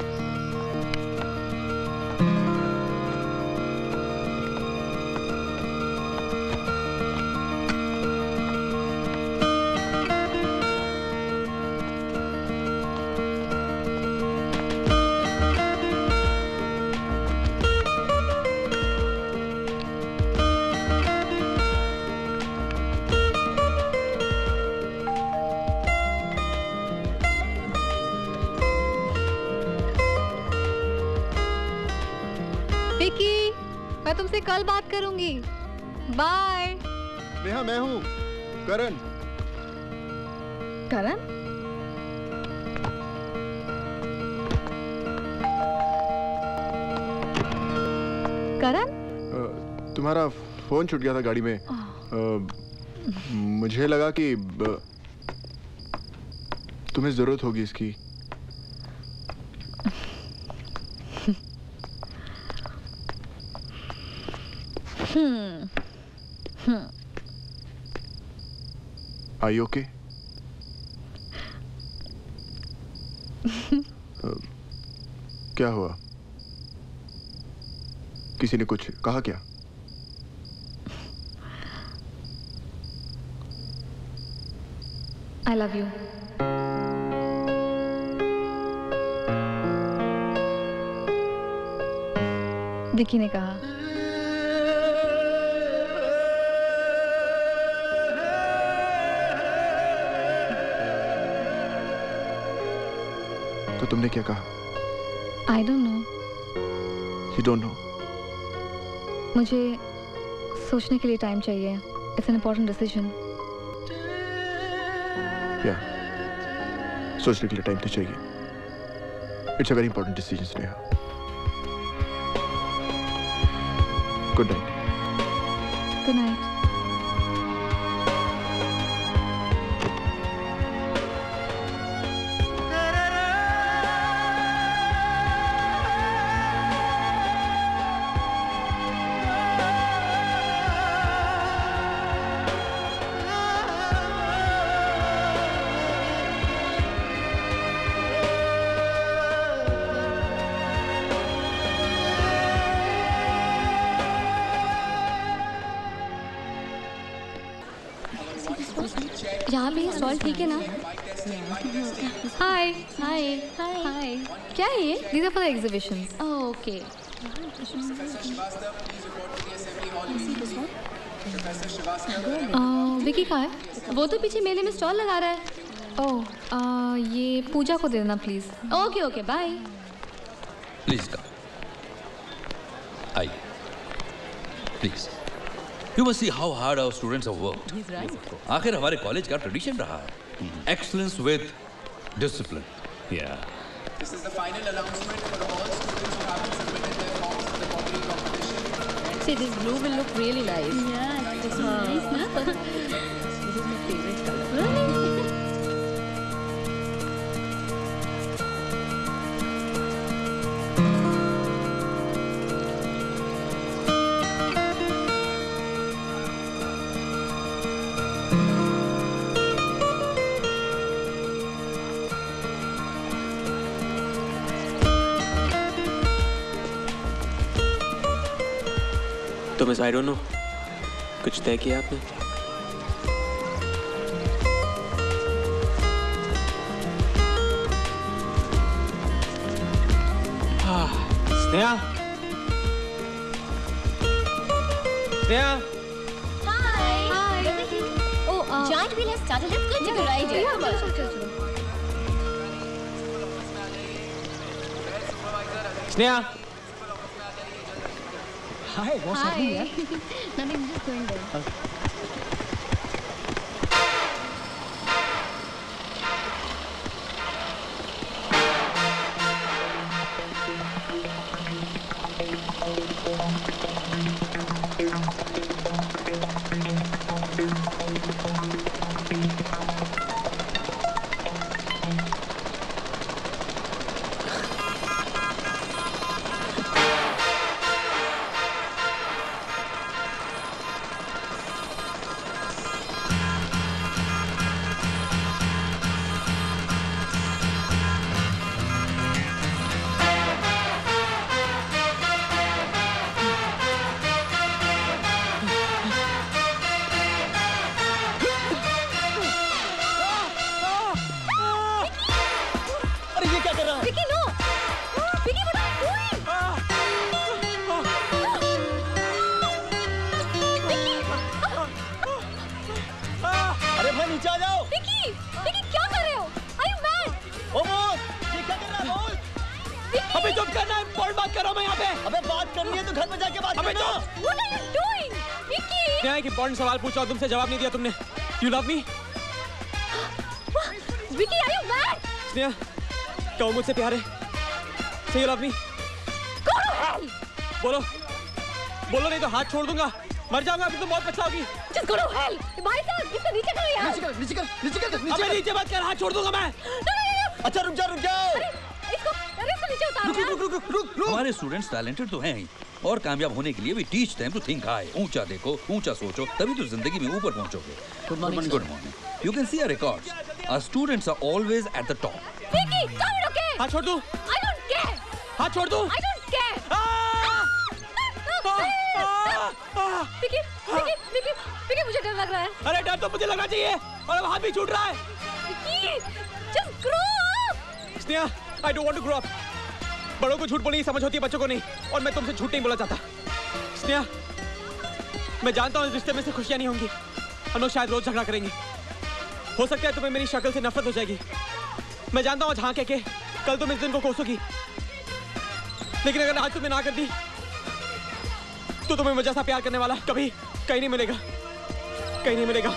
मैं तुमसे कल बात करूंगी। बाय। नेहा मैं हूँ करण। करण? करण? तुम्हारा फोन छूट गया था गाड़ी में। आ, मुझे लगा कि तुम्हें जरूरत होगी इसकी। Hmm. Hmm. Are you okay? uh, क्या हुआ? किसी ने कुछ कहा क्या? I love you. विकी ने कहा। तो तुमने क्या कहा? I don't know. You don't know? मुझे सोचने के लिए टाइम चाहिए। It's an important decision. Yeah. सोचने के लिए टाइम तो चाहिए। It's a very important decision, Sneha. Good night. Good night. यहाँ पे स्टॉल ठीक है ना? हाय हाय हाय, क्या है ये? These are for the exhibitions. Oh, okay. Vicky कहाँ है? वो तो पीछे मेले में स्टॉल लगा रहा है। ओह, ये पूजा को दे देना please. Okay okay bye. Please come, आइए please. You must see how hard our students have worked. आखिर हमारे कॉलेज का ट्रेडिशन रहा है, excellence with discipline. Yeah. This is the final announcement for all students who haven't submitted their forms for the pottery competition. See, this blue will look really nice. Yeah, this is nice, na? This is my favorite color. तो miss I don't know, कुछ तय किया आपने? हाँ, Sneha, Sneha. Hi. Hi. Oh, uh, Giant wheel has started. Let's go take a ride. Yeah, चलो चलो चलो। Sneha. Hi, what's Hi. happening? Yeah? Nothing, just going there. सवाल पूछा, तुमसे जवाब नहीं दिया तुमने। You love me? Vicky, are you mad? Sneha, कहो मुझसे प्यार है। Say you love me? Go to hell! बोलो, बोलो नहीं तो हाथ छोड़ दूंगा। मर जाऊंगा, फिर तुम बहुत पछताओगी। Just go to hell! भाई साहब, इसको नीचे करो यार। नीचे कर, नीचे कर, नीचे कर, नीचे अबे नीचे मत कर, हाथ छोड़ दूंगा मैं। No, no, no. अच्छा रुक जा, रुक जा। अरे इसको, अरे इसको नीचे उतारो यार। रुक, रुक, रुक, रुक, रुक। हमारे स्टूडेंट्स टैलेंटेड तो हैं ही, और कामयाब होने के लिए भी teach them to think high. ऊंचा देखो, ऊंचा सोचो, तभी तो जिंदगी में ऊपर पहुंचोगे। Good morning. Good morning. You can see our records, our students are always at the top. Vicky, come on, okay? हाथ छोड़ दूं? I don't care. हाथ छोड़ दूं? I don't care. Vicky, Vicky, Vicky, Vicky, मुझे डर लग रहा है। अरे डर तो मुझे लगना चाहिए, और अब हाथ भी छूट रहा है। Vicky, just grow up. Sneha, I don't want to grow up. बड़ों को झूठ बोलने की समझ होती है, बच्चों को नहीं, और मैं तुमसे झूठ नहीं बोलना चाहता। स्नेहा, मैं जानता हूँ इस रिश्ते में से खुशियाँ नहीं होंगी, अनु शायद रोज झगड़ा करेंगे। हो सकता है तुम्हें मेरी शक्ल से नफरत हो जाएगी। मैं जानता हूँ हाँ कह के कल तुम इस दिन को कोसोगी, लेकिन अगर आज तुमने ना कर दी तो तुम्हें मुझे जैसा प्यार करने वाला कभी कहीं नहीं मिलेगा, कहीं नहीं मिलेगा।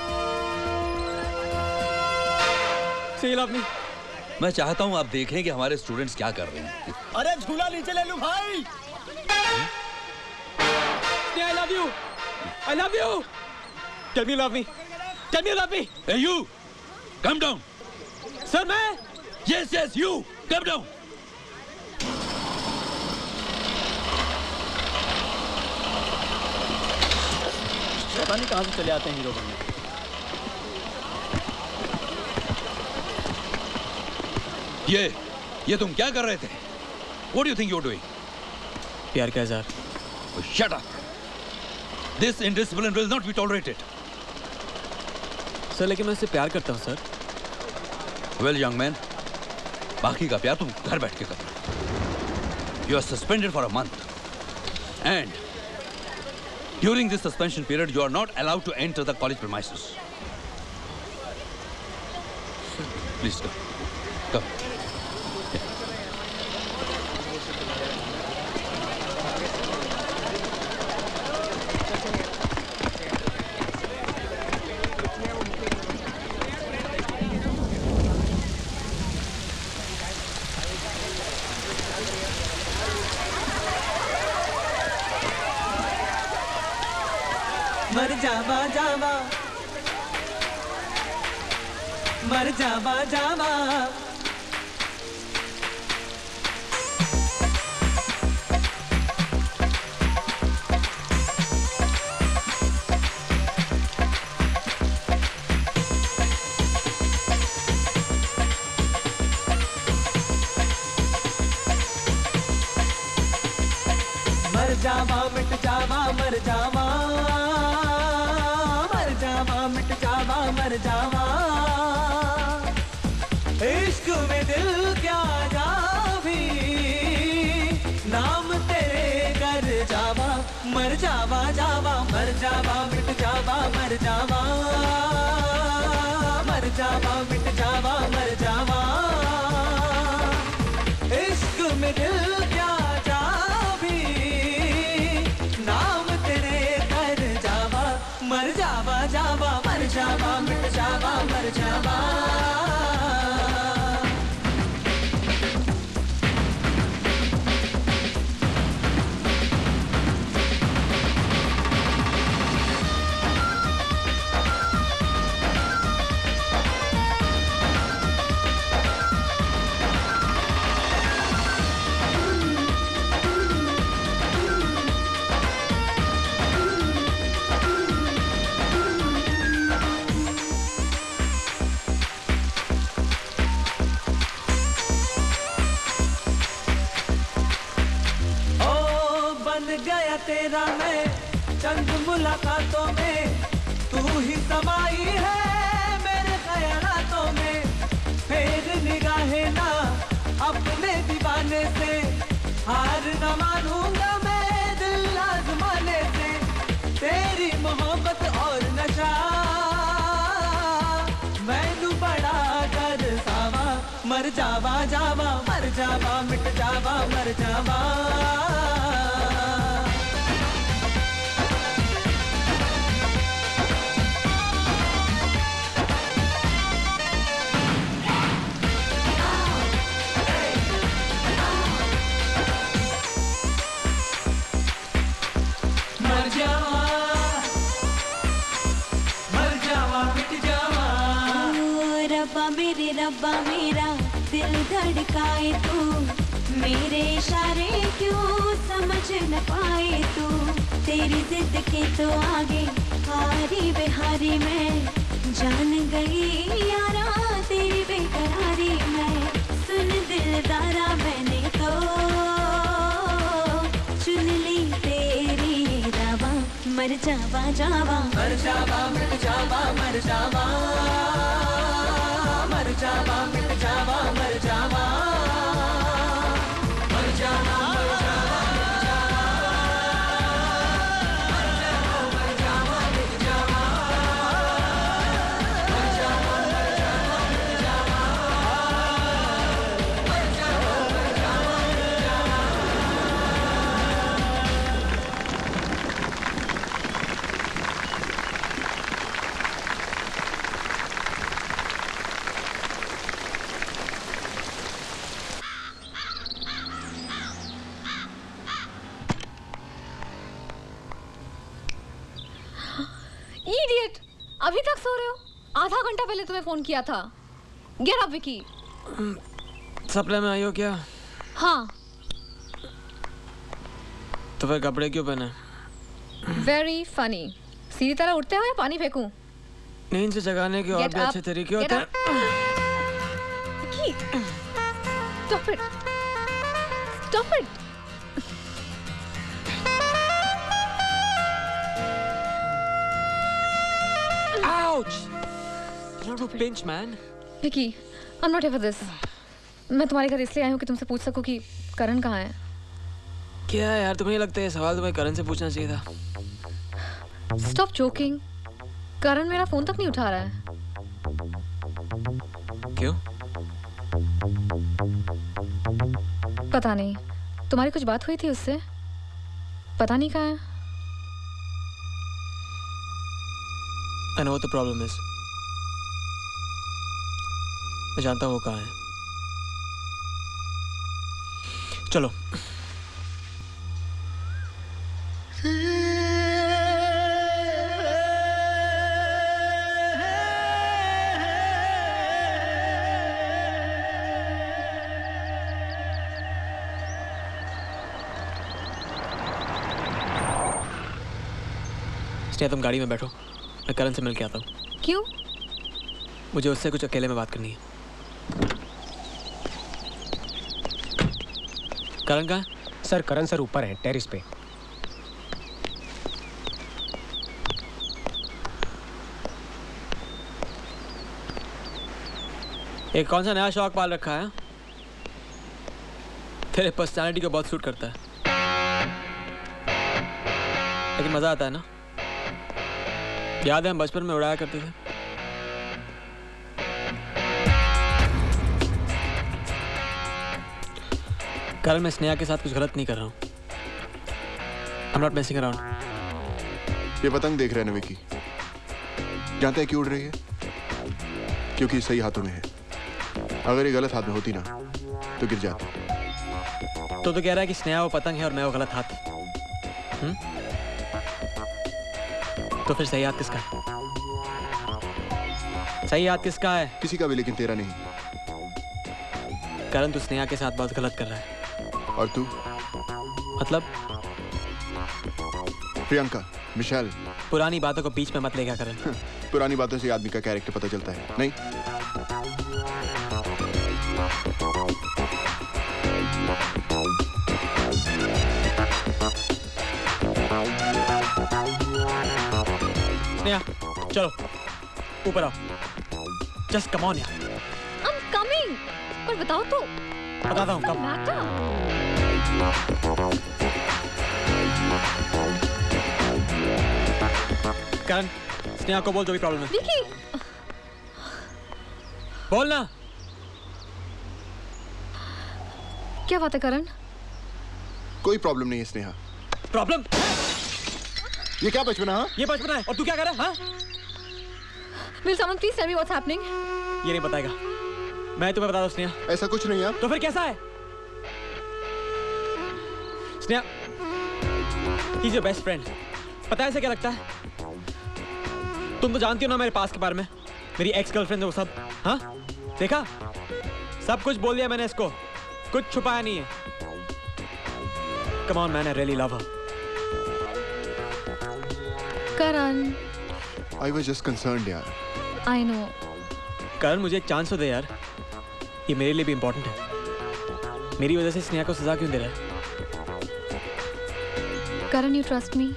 Say you love me. मैं चाहता हूं आप देखें कि हमारे स्टूडेंट्स क्या कर रहे हैं। अरे झूला नीचे ले लूं भाई। I love you. I love you. Tell me you love me. Tell me you love me. Hey you, come down. Sir, मैं? Yes, yes, you, come down. पता नहीं कहाँ से चले आते हैं हीरो बनने। ये ये तुम क्या कर रहे थे? What do you think you're doing? प्यार का इज़हार। Oh, shut up. This indiscipline will not be tolerated. Sir लेकिन मैं इससे प्यार करता हूँ सर। वेल यंग मैन, बाकी का प्यार तुम घर बैठ के करना। You are suspended for a month and during this suspension period you are not allowed to enter the college premises. Please come come. मर जावा जावा मर जावा जावा मर जावा मिट जावा मर जावा मर जावा मिट जावा मर जावा इश्क में दिल क्या जा भी नाम तेरे कर जावा मर जावा जावा मर जावा मिट जावा मर जावा मर जावा मिट जावा मर जावा इश्क में दिल क्या जा भी नाम तेरे कर जावा मर जावा जावा मर जावा मिट जावा मर जावा गया तेरा मैं चंद मुलाकातों में तू ही समाई है मेरे ख्यालातों में फेर निगाहें ना अपने दीवाने से हार न मानूंगा मैं दिल आजमाने से तेरी मोहब्बत और नशा मैनू बड़ा कर सावा मर जावा जावा मर जावा मिट जावा मर जावा मेरे रब्बा मेरा दिल धड़काए तू मेरे इशारे क्यों समझ न पाए तू तेरी जिद के तो आगे हारी बेहारी मैं जान गई यारा तेरी बेकरारी मैं सुन दिलदारा मैंने तो चुन ली तेरी रवा मर जावा जावा मर जावा मिट जावा मर जावा मर जावा मिट जावा मर जावा मर जावा मर जावा मिट जावा मर जावा मिट जावा मर जावा मर जावा मिट जावा मर जावा मर जावा मिट जावा इडियट, अभी तक सो रहे हो? आधा घंटा पहले तुम्हें फोन किया था। Get up Vicky. सप्लाई में आई हो क्या? हाँ। तो फिर कपड़े क्यों पहने? Very funny. सीधी तरह उठते हो या पानी फेंकूं? नींद से जगाने के और भी अच्छे तरीके होते हैं। Stop it. Stop it. Ouch! No, no, pinch, man. Vicky, I'm not here for this. मैं तुम्हारे घर इसलिए आई हूँ कि तुमसे पूछ सकूँ कि करण कहाँ है। क्या यार, तुम्हें लगता है सवाल तुम्हें करण से पूछना चाहिए था? Stop joking. करण मेरा फोन तक नहीं उठा रहा है। क्यों? पता नहीं, तुम्हारी कुछ बात हुई थी उससे? पता नहीं कहाँ है। I know what the problem is. मैं जानता हूँ वो कहाँ है। चलो। स्नेहा, तुम गाड़ी में बैठो, मैं करण से मिल के आता हूँ। क्यों? मुझे उससे कुछ अकेले में बात करनी है। करण कहाँ है? सर, करण सर ऊपर है, टेरिस पे। एक कौन सा नया शौक पाल रखा है? तेरे पर्सनालिटी को बहुत सूट करता है, लेकिन मजा आता है ना? याद है हम बचपन में उड़ाया करते थे। कल मैं स्नेहा के साथ कुछ गलत नहीं कर रहा हूँ। I'm not messing around. ये पतंग देख रहे हैं ना विकी, जानते हैं क्यों उड़ रही है? क्योंकि सही हाथों में है। अगर ये गलत हाथ में होती ना तो गिर जाती। तो तो कह रहा है कि स्नेहा वो पतंग है और मैं वो गलत हाथ। हुँ? तो फिर सही हाथ किसका है? सही हाथ किसका है? किसी का भी, लेकिन तेरा नहीं। करण, तू स्नेहा के साथ बहुत गलत कर रहा है। और तू? मतलब? प्रियंका, विशाल। पुरानी बातों को बीच में मत लेगा करण। पुरानी बातों से आदमी का कैरेक्टर पता चलता है, नहीं? स्नेहा, चलो ऊपर आओ। Just come on यार। I'm coming। पर बताओ तो। बताता हूँ कब। करण, स्नेहा को बोल जो भी प्रॉब्लम है। विकी। बोल ना। क्या बात है करण? कोई प्रॉब्लम नहीं है स्नेहा। प्रॉब्लम? ये क्या बचपना? हाँ? ये बचपना है और तू क्या कर रहा है? हाँ? Will someone please tell me what's happening? ये नहीं बताएगा। मैं तुम्हें बता दूं स्नेहा। ऐसा कुछ नहीं है। तो फिर कैसा है? Sneha, he's your best friend. पता है इसे क्या लगता है? तुम तो जानती हो ना मेरे पास के बारे में, मेरी एक्स गर्लफ्रेंड है वो सब। हाँ? देखा? सब कुछ बोल दिया मैंने इसको, कुछ छुपाया नहीं है। Come on man, I really love her. Karan. I was just concerned यार। I know. करण, मुझे एक चांस तो दे यार, ये मेरे लिए भी इम्पोर्टेंट है। मेरी वजह से स्नेहा को सजा क्यों दे रहा है? करण, you trust me?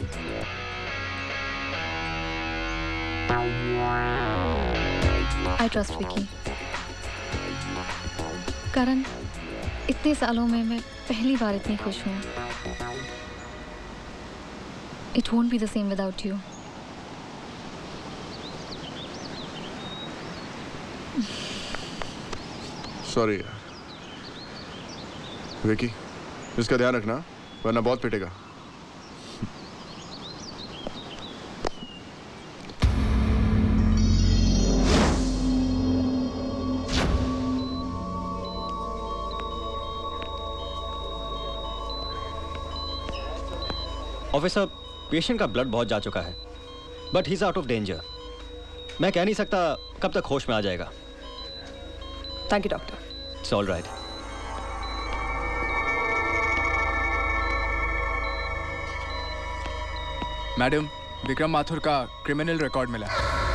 I trust Vicky. करण, इतने सालों में मैं पहली बार इतनी खुश हूँ। It won't be the same without you. Sorry यार। विकी, इसका ध्यान रखना वरना बहुत पिटेगा। ऑफिसर, पेशेंट का ब्लड बहुत जा चुका है, but he is out of danger. मैं कह नहीं सकता कब तक होश में आ जाएगा। Thank you doctor. It's all right. Madam, Vikram Mathur का क्रिमिनल रिकॉर्ड मिला।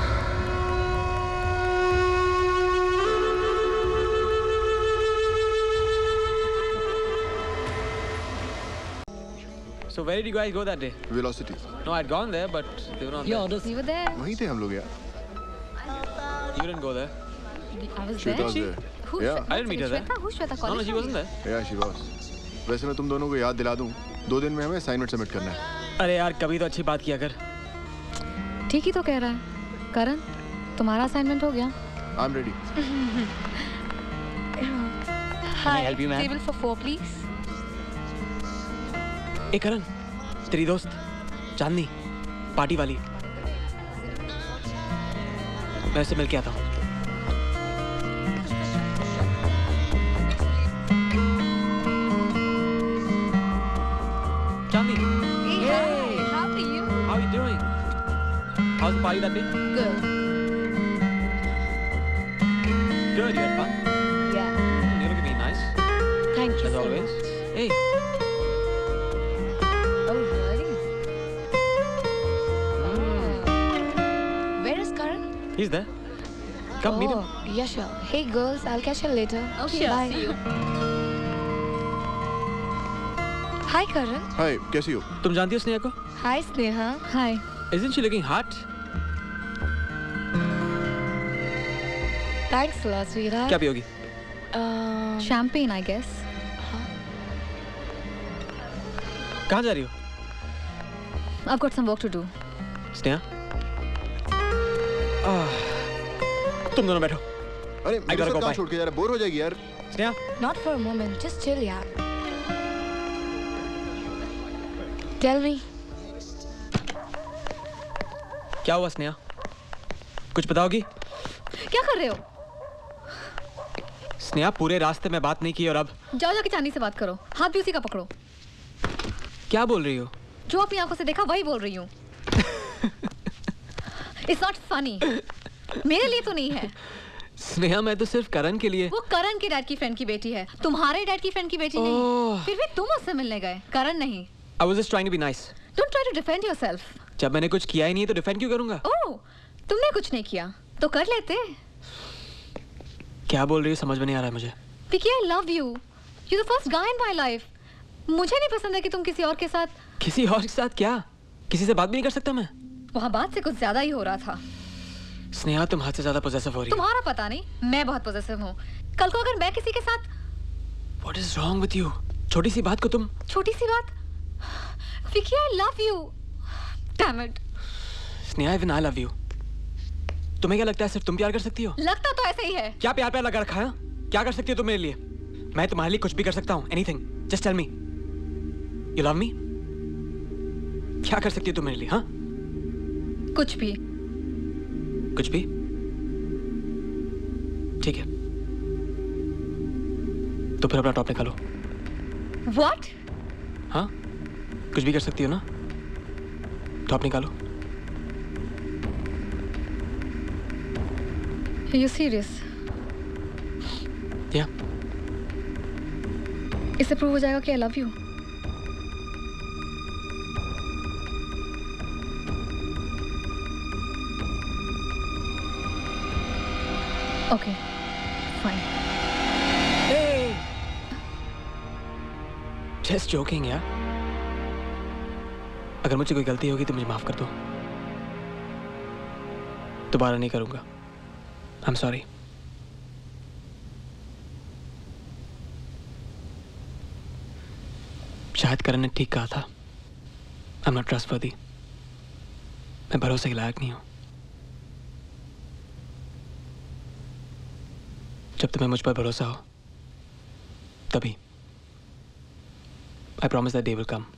So where did you guys go that day? Velocity. No, I'd gone there, but they were not Your orders. You were there. वहीं थे हम लोग यार। You didn't go there. I was Shweta there. was there. Who? Yeah. I didn't meet her there. Shweta? Who's Shweta? No, no, College she wasn't there. Yeah, she was. वैसे मैं तुम दोनों को याद दिला दूं, दो दिन में हमें असाइनमेंट सबमिट करना है। अरे यार कभी तो अच्छी बात किया कर। ठीक ही तो कह रहा है। करण, तुम्हारा असाइनमेंट हो गया? I'm ready. Can I help you, ma'am? Table for four, please. ए करण, तेरी दोस्त चांदनी, पार्टी वाली। मैं उससे मिल के आता हूँ। चांदनी। Hey, hi. How are you? How are you doing? How's the party that day? Good. Good. You had fun? Yeah. You're looking really nice. Thank you As so always. much. Hey. Oh, really? Where is Karan? He's there. Come meet him. Oh, yeah, sure. Hey, girls, I'll catch you later. Okay, Bye. see you. Hi, Karan. Hi, कैसी हो? तुम जानती हो स्नेहा को? Hi, Sneha. Hi. Isn't she looking hot? Thanks a lot, sweetheart. क्या पियोगी? Um, Champagne, I guess. कहाँ जा रही हो? I've got some work to do. Sneha? आह, तुम दोनों बैठो। अरे I मेरे gotta साथ go, कहाँ bye. छोड़ के जा रहा है? बोर हो जाएगी यार। Sneha? Not for a moment. Just chill, yaar. Tell me. क्या हुआ स्नेहा? कुछ बताओगी? क्या कर रहे हो? स्नेहा पूरे रास्ते में बात नहीं की और अब जाओ जाके चांदी से बात करो। हाथ भी उसी का पकड़ो। क्या बोल रही हो? जो अपनी आंखों से देखा वही बोल रही हूँ। It's not funny. मेरे लिए तो नहीं है। स्नेहा मैं तो सिर्फ करण के लिए। वो करण के डैड की फ्रेंड की बेटी है। तुम्हारे डैड की फ्रेंड की बेटी नहीं। ओह। फिर भी तुम उससे मिलने गए, करण नहीं। I was just trying to be nice. Don't try to defend yourself. जब मैंने कुछ किया ही नहीं तो डिफेंड क्यों करूंगा? ओह, तुमने कुछ नहीं किया तो कर लेते। क्या बोल रही हो समझ में नहीं आ रहा है मुझे। Vicky, I love you. You're the first guy in my life. मुझे नहीं पसंद है कि तुम किसी और के साथ। किसी और के साथ क्या? किसी से बात भी नहीं कर सकता मैं? वहाँ बात से कुछ ज्यादा ही हो रहा था। स्नेहा तुम हद से ज्यादा पोजेसिव हो रही हो। तुम्हारा पता नहीं, मैं बहुत पोजेसिव हूँ। कल को अगर मैं किसी के साथ। What is wrong with you? छोटी सी बात को तुम। छोटी सी बात। Vicky, I love you. Damn it. Sneha even I love you. तुम्हें क्या लगता है सिर्फ तुम प्यार कर सकती हो? लगता तो ऐसा ही है। क्या प्यार प्यार लगा रखा है? क्या कर सकती हो तुम मेरे लिए? मैं तुम्हारे लिए कुछ भी कर सकता हूँ। Anything. Just tell me. You love me? क्या कर सकती हो तुम मेरे लिए? हाँ? कुछ भी। कुछ भी? ठीक है। तो फिर अपना टॉप निकालो। What? हाँ? कुछ भी कर सकती हो ना? टॉप निकालो। Are you serious? Yeah. इससे प्रूव हो जाएगा कि I love you. Okay, fine. Hey! Just joking, यार। अगर मुझसे कोई गलती होगी तो मुझे माफ कर दो। दोबारा नहीं करूंगा। I'm sorry. शायद करण ने ठीक कहा था। I'm not trustworthy. मैं भरोसे के लायक नहीं हूं। जब तुम्हें मुझ पर भरोसा हो, तभी। I promise that day will come.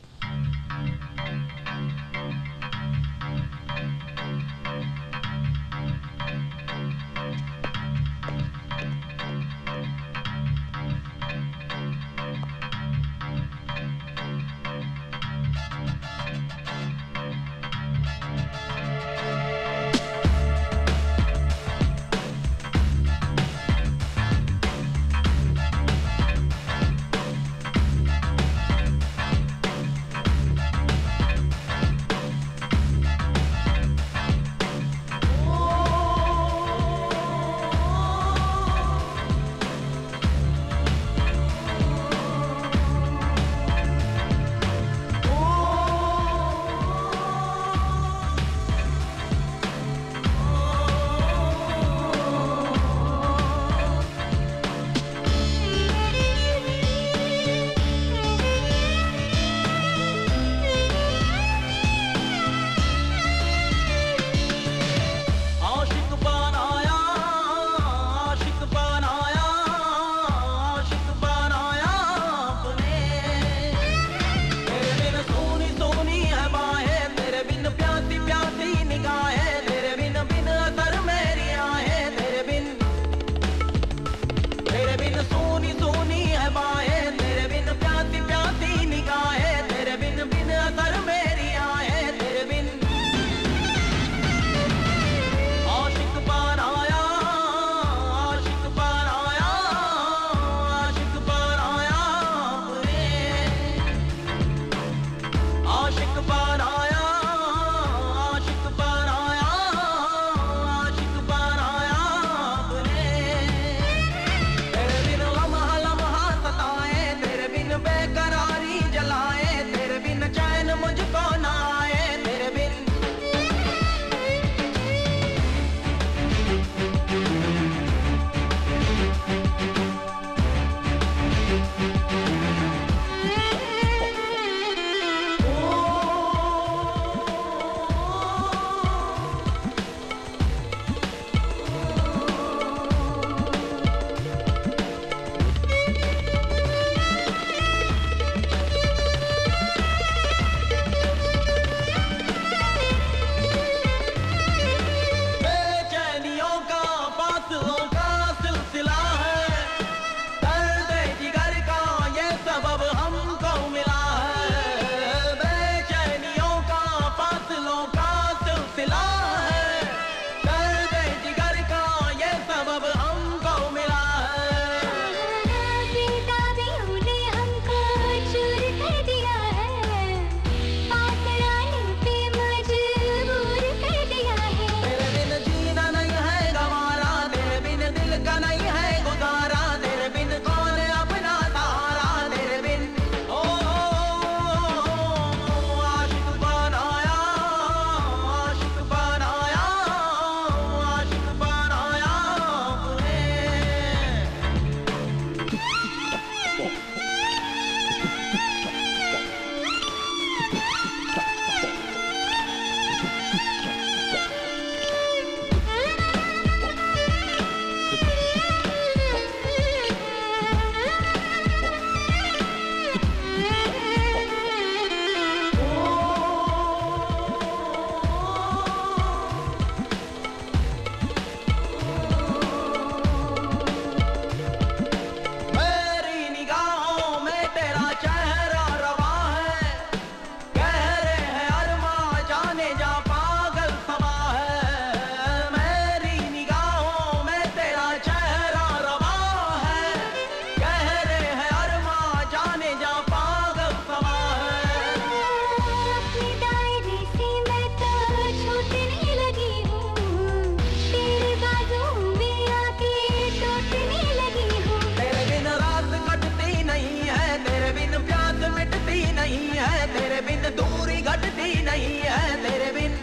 बिन दूरी घटती नहीं है तेरे बिन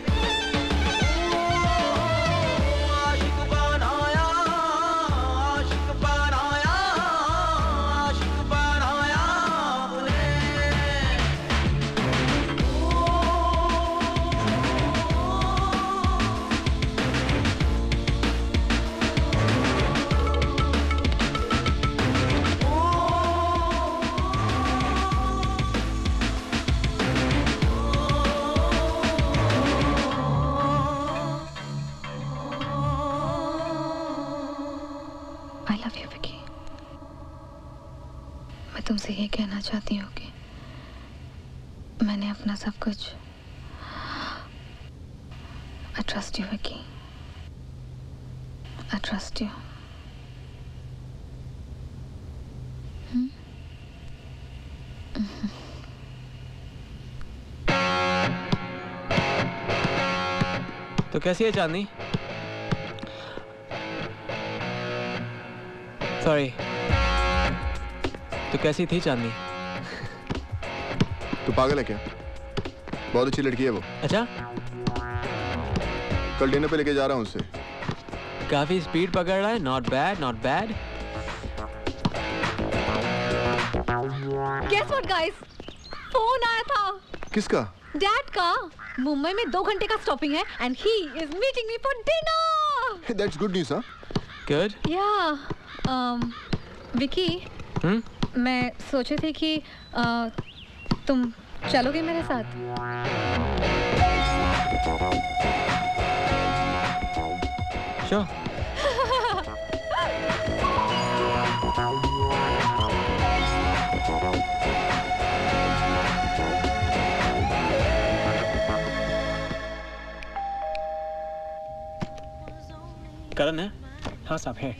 आशिक बनाया आशिक बनाया आशिक बनाया मुझे I love you, Vicky. मैं तुमसे ये कहना चाहती हूँ कि मैंने अपना सब कुछ I trust you, Vicky. I trust you. Hmm? Mhm. तो कैसी है चांदनी? सॉरी। तो कैसी थी चांदनी? तू पागल है क्या? बहुत अच्छी लड़की है वो। अच्छा? कल डिनर पे लेके जा रहा हूँ उससे। काफी स्पीड पकड़ रहा है। Not bad, not bad. Guess what, guys? Phone आया था। किसका? डैड का। मुंबई में दो घंटे का स्टॉपिंग है and he is meeting me for dinner. That's good news, huh? Good. Yeah. Um, Vicky, हम्म? मैं सोची थी कि uh, तुम चलोगे मेरे साथ? Sure. करण है? हाँ साहब है।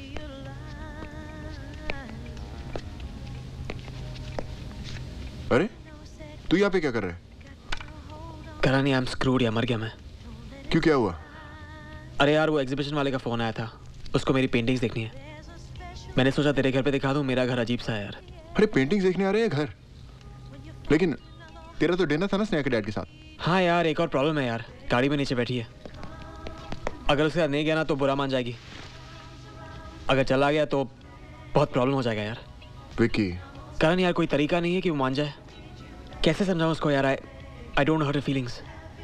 अरे तू यहाँ पे क्या कर रहा है? करण, आई एम स्क्रूड, या मर गया मैं। क्यों, क्या हुआ? अरे यार, वो एग्जीबिशन वाले का फोन आया था, उसको मेरी पेंटिंग्स देखनी है। मैंने सोचा तेरे घर पे दिखा दूं, मेरा घर अजीब सा है यार। अरे पेंटिंग्स देखने आ रहे हैं घर? लेकिन तेरा तो डिनर था ना स्नेहा के डैड के साथ। हाँ यार, एक और प्रॉब्लम है यार, गाड़ी में नीचे बैठी है। अगर उसके साथ नहीं गया ना तो बुरा मान जाएगी, अगर चला गया तो बहुत प्रॉब्लम हो जाएगा यार। विकी, करण यार, कोई तरीका नहीं है कि वो मान जाए? कैसे समझाऊं उसको यार? I I don't know her feelings.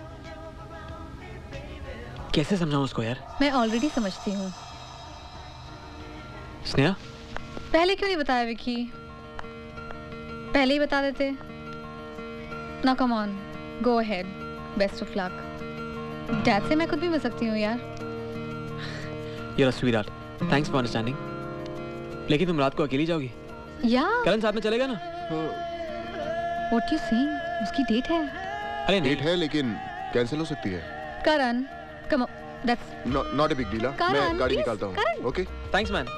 कैसे समझाऊं उसको यार? मैं ऑलरेडी समझती हूँ। स्नेहा, पहले क्यों नहीं बताया विकी? पहले ही बता देते ना। Come on, go ahead, best of luck. Dad से मैं खुद भी मिल सकती हूँ यार। You're a sweetheart. Thanks for understanding. लेकिन तुम रात को अकेली जाओगी? या करण साथ में चलेगा ना? What you saying? उसकी डेट है। अरे डेट है लेकिन कैंसिल हो सकती है। Karan, come on, that's not a big deal. मैं गाड़ी निकालता हूँ। Okay, thanks man.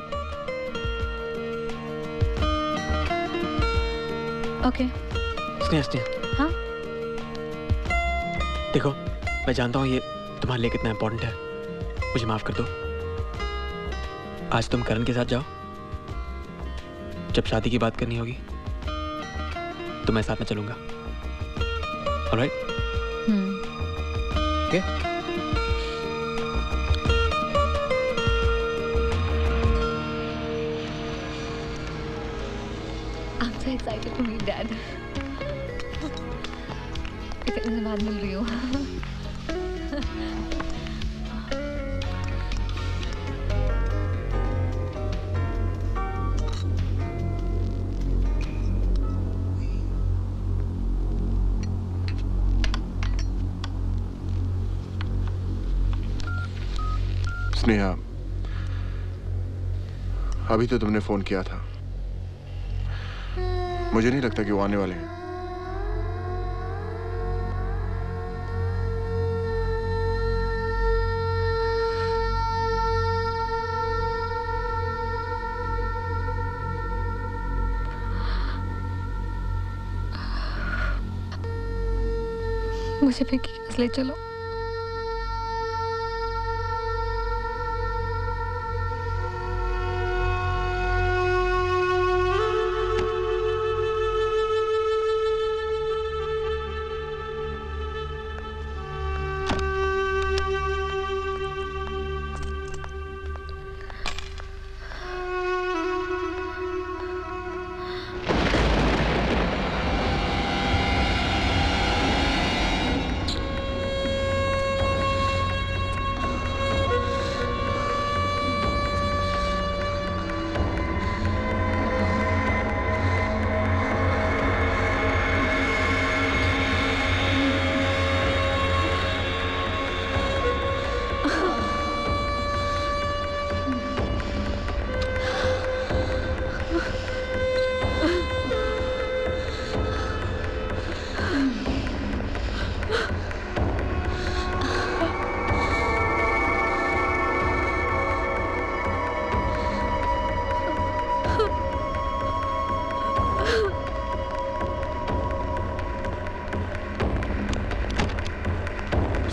Okay. Sneha, Sneha, हाँ? देखो, मैं जानता हूँ ये तुम्हारे लिए कितना इम्पोर्टेंट है, मुझे माफ कर दो। आज तुम करण के साथ जाओ, जब शादी की बात करनी होगी तो मैं साथ में चलूंगा। Alright? Hmm. Okay? I'm so excited to meet Dad. इतने दिन बाद मिल रही हूँ। स्नेहा, अभी तो तुमने फोन किया था, मुझे नहीं लगता कि वो आने वाले हैं। मुझे विकी के पास ले चलो।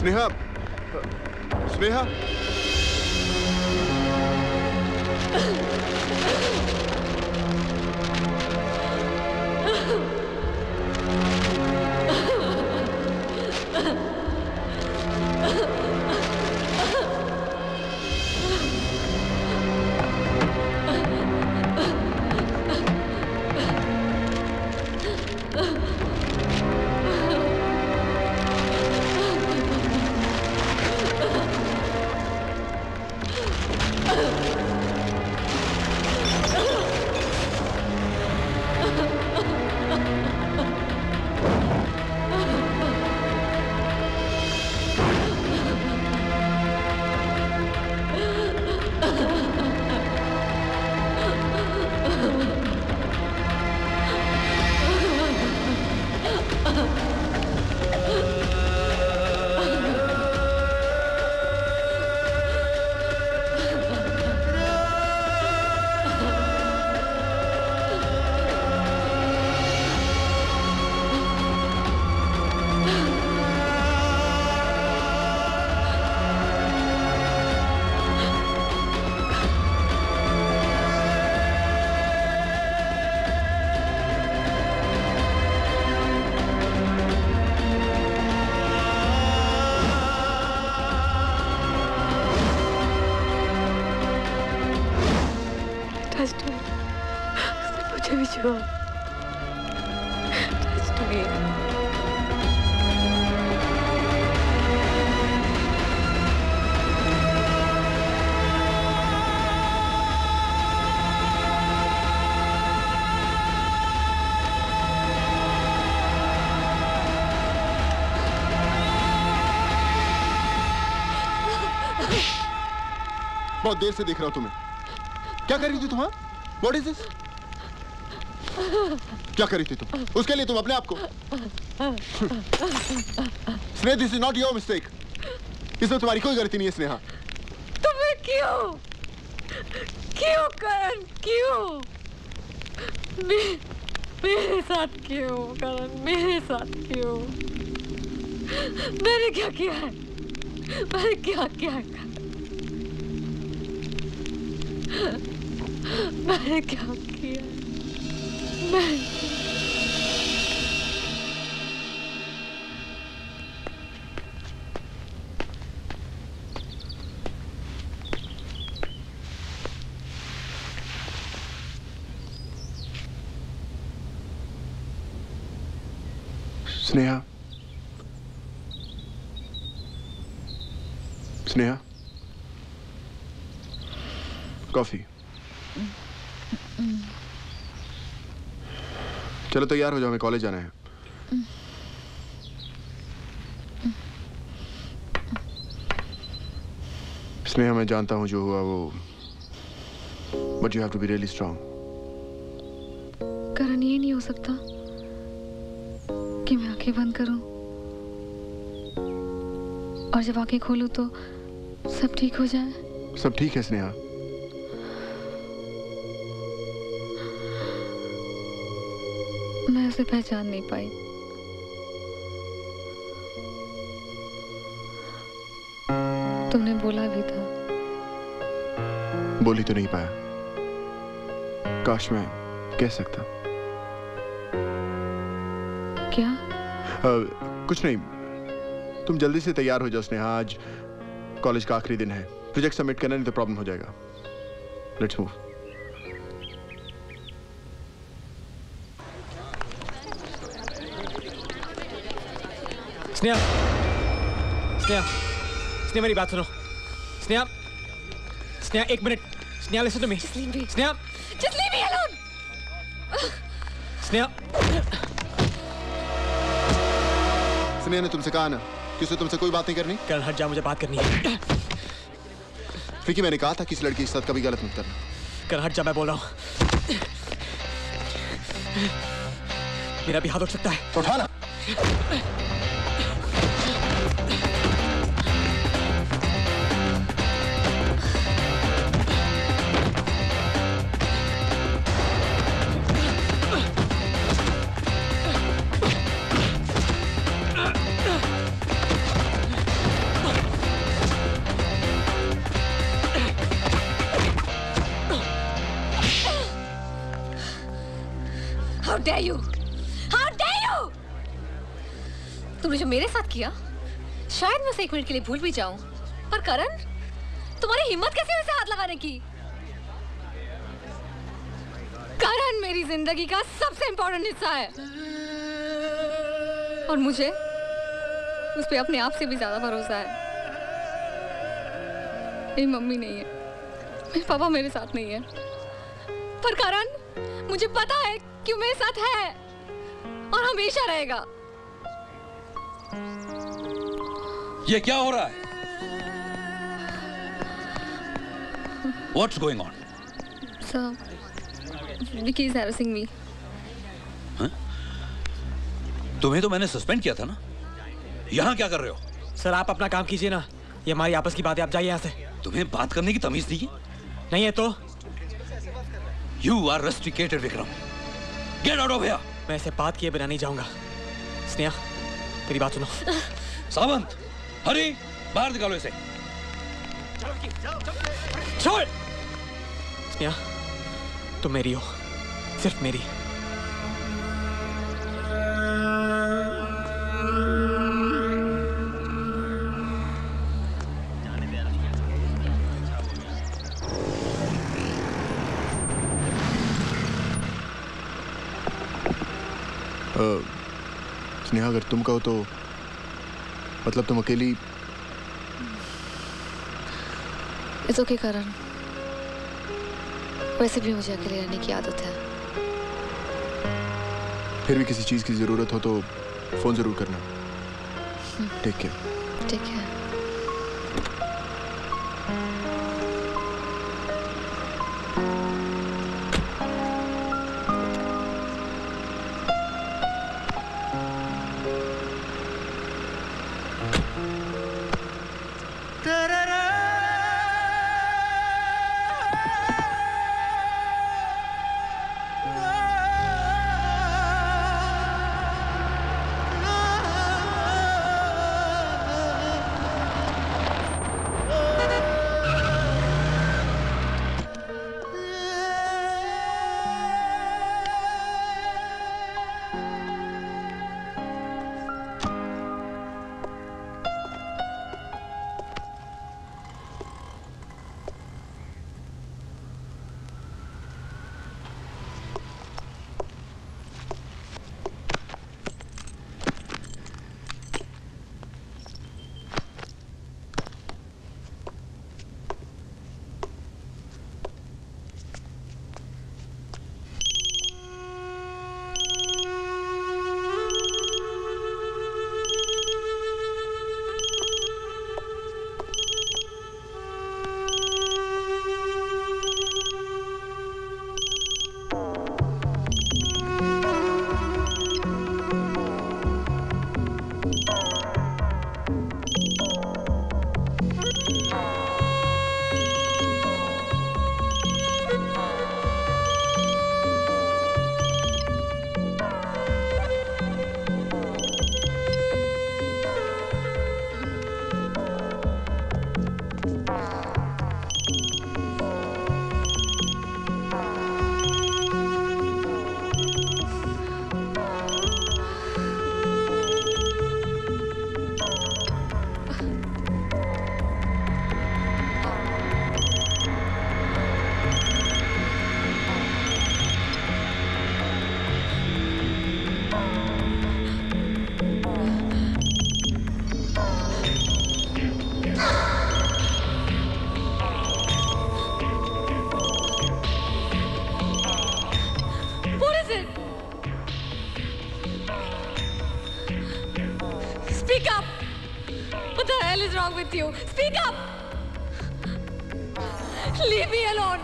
स्नेहा, स्नेहा। बहुत देर से देख रहा हूं तुम्हें। क्या कर रही थी तुम? What is this? क्या कर रही थी तुम? उसके लिए तुम अपने आप को Sneha, this is not your mistake. इसमें तुम्हारी कोई गलती नहीं है स्नेहा। तुम्हें क्यों क्यों करण, क्यों मे, मेरे साथ क्यों करण, मेरे साथ क्यों? मैंने क्या किया है? मैंने क्या किया है? मैंने क्या किया? मैं स्नेहा, स्नेहा, कॉफी। चलो तैयार हो जाओ, हमें कॉलेज जाना है। स्नेहा, मैं जानता हूं जो हुआ वो, but you have to be really strong. Karan, ये नहीं हो सकता कि मैं आंखें बंद करूं और जब आंखें खोलूं तो सब ठीक हो जाए। सब ठीक है स्नेहा। मैं उसे पहचान नहीं पाई। तुमने बोला भी था। बोली तो नहीं पाया। काश मैं कह सकता। क्या? आ, कुछ नहीं, तुम जल्दी से तैयार हो जाओ स्नेहा। आज कॉलेज का आखिरी दिन है। प्रोजेक्ट सबमिट करना, नहीं तो प्रॉब्लम हो जाएगा। Let's move. स्नेहा, स्नेहा, स्नेहा मेरी बात सुनो। स्नेहा, स्नेहा एक minute. Sneha listen to me. Sneha, just leave me alone. Sneha, Sneha ने तुमसे कहा ना कि उसे तुमसे कोई बात नहीं करनी। कल हट जा, मुझे बात करनी है। विकी, मैंने कहा था किसी लड़की के साथ कभी गलत मत करना। कल हट जा, मैं बोल रहा हूँ। मेरा भी हाथ उठ सकता है। उठाना। dare you? How dare you? तुमने जो मेरे साथ किया, शायद मैं उसे एक मिनट के लिए भूल भी जाऊं, पर करण, तुम्हारी हिम्मत कैसे हुई उसे हाथ लगाने की? करण मेरी जिंदगी का सबसे इंपॉर्टेंट हिस्सा है, और मुझे उस पे अपने आप से भी ज्यादा भरोसा है। मेरी मम्मी नहीं है, मेरे पापा मेरे साथ नहीं है, पर करण मुझे पता है कि वो मेरे साथ है और हमेशा रहेगा। ये क्या हो रहा है? What's going on? Sir, Vicky is harassing me. हाँ? तुम्हें तो मैंने सस्पेंड किया था ना? यहाँ क्या कर रहे हो? सर आप अपना काम कीजिए ना, ये हमारी आपस की बात है, आप जाइए यहाँ से। तुम्हें बात करने की तमीज नहीं है? नहीं है तो? You are rusticated, Vikram. Get out of here! मैं ऐसे बात किए बिना नहीं जाऊंगा। स्नेहा, मेरी बात सुनो। सावंत, हरी, बाहर निकालो इसे। छोड़! स्नेहा, तुम मेरी हो, सिर्फ मेरी। स्नेहा, अगर तुम कहो तो मतलब तुम अकेली। इट्स ओके करण, वैसे भी मुझे अकेले रहने की आदत है। फिर भी किसी चीज की जरूरत हो तो फोन जरूर करना। Take care. Take care. with you? Speak up! Leave me alone!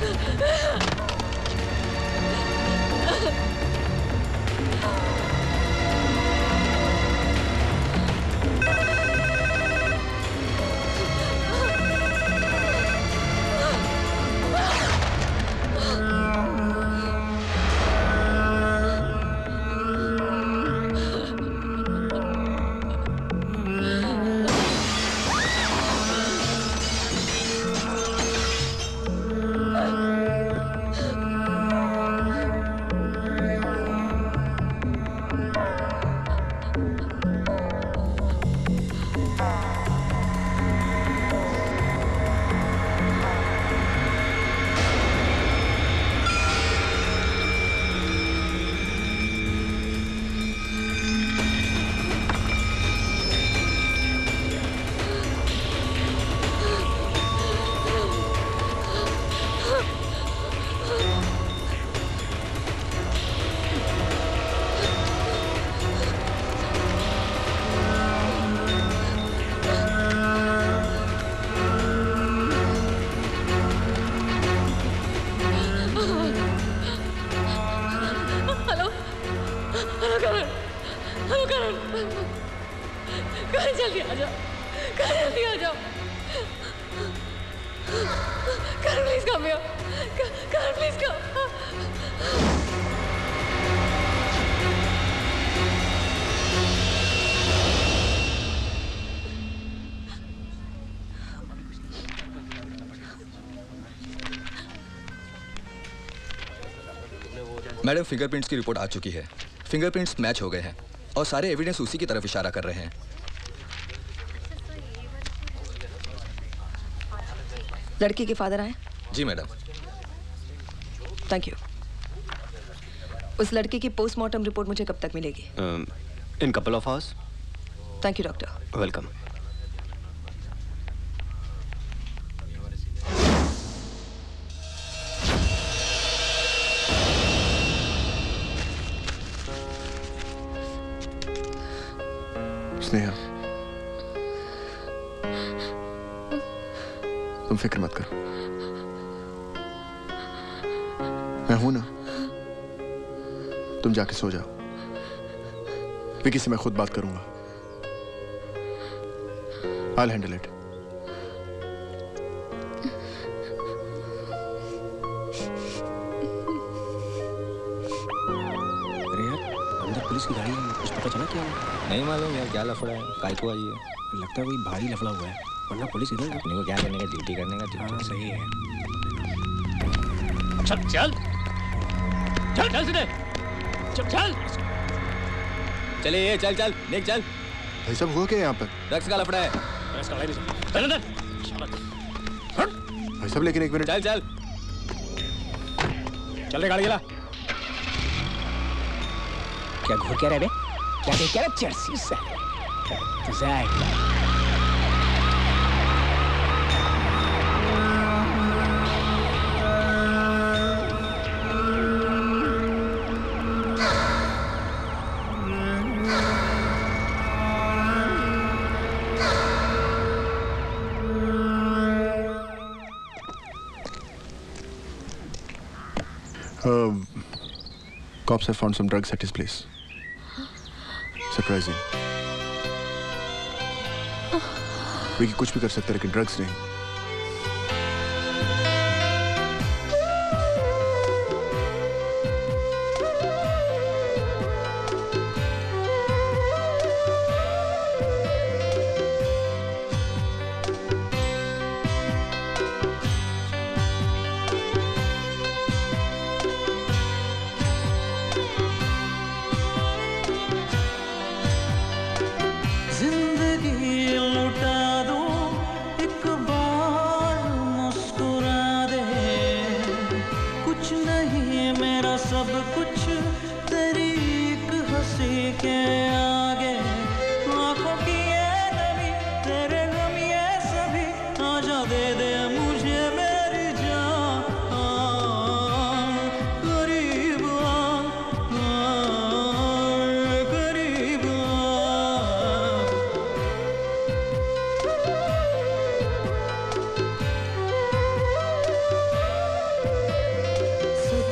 जल्दी आ जाओ, जल्दी आ जाओ। Karan, please come here. Karan, please come. Madam, fingerprints की रिपोर्ट आ चुकी है। फिंगरप्रिंट्स मैच हो गए हैं और सारे एविडेंस उसी की तरफ इशारा कर रहे हैं। लड़की के फादर आए? जी मैडम। Thank you. उस लड़की की पोस्टमार्टम रिपोर्ट मुझे कब तक मिलेगी? In couple of hours. Thank you doctor. Welcome. Sneha, तुम फिक्र मत करो, मैं हूं ना। तुम जाके सो जाओ, विकी से मैं खुद बात करूंगा। I'll handle it. अरे यार, अंदर पुलिस की गाड़ी है, कुछ पता चला क्या हुआ? नहीं मालूम यार, क्या लफड़ा है, काय को आई है। लगता है कोई भारी लफड़ा हुआ है, वरना पुलिस इधर अपने को क्या करने का, ड्यूटी करने का। हाँ, सही है। चल चल चल चल सीधे चल चल चले ये चल चल नेक चल। भाई सब हुआ क्या यहाँ पर? ड्रग्स का लफड़ा है। ड्रग्स का भाई चल अंदर। भाई सब लेकिन एक मिनट। चल चल चल रे गाड़ी चला। क्या घूर क्या रहे बे? क्या देख क्या रहे? चर्सी से Exactly. Uh, cops have found some drugs at his place. Surprising. Vicky कुछ भी कर सकता है लेकिन ड्रग्स नहीं।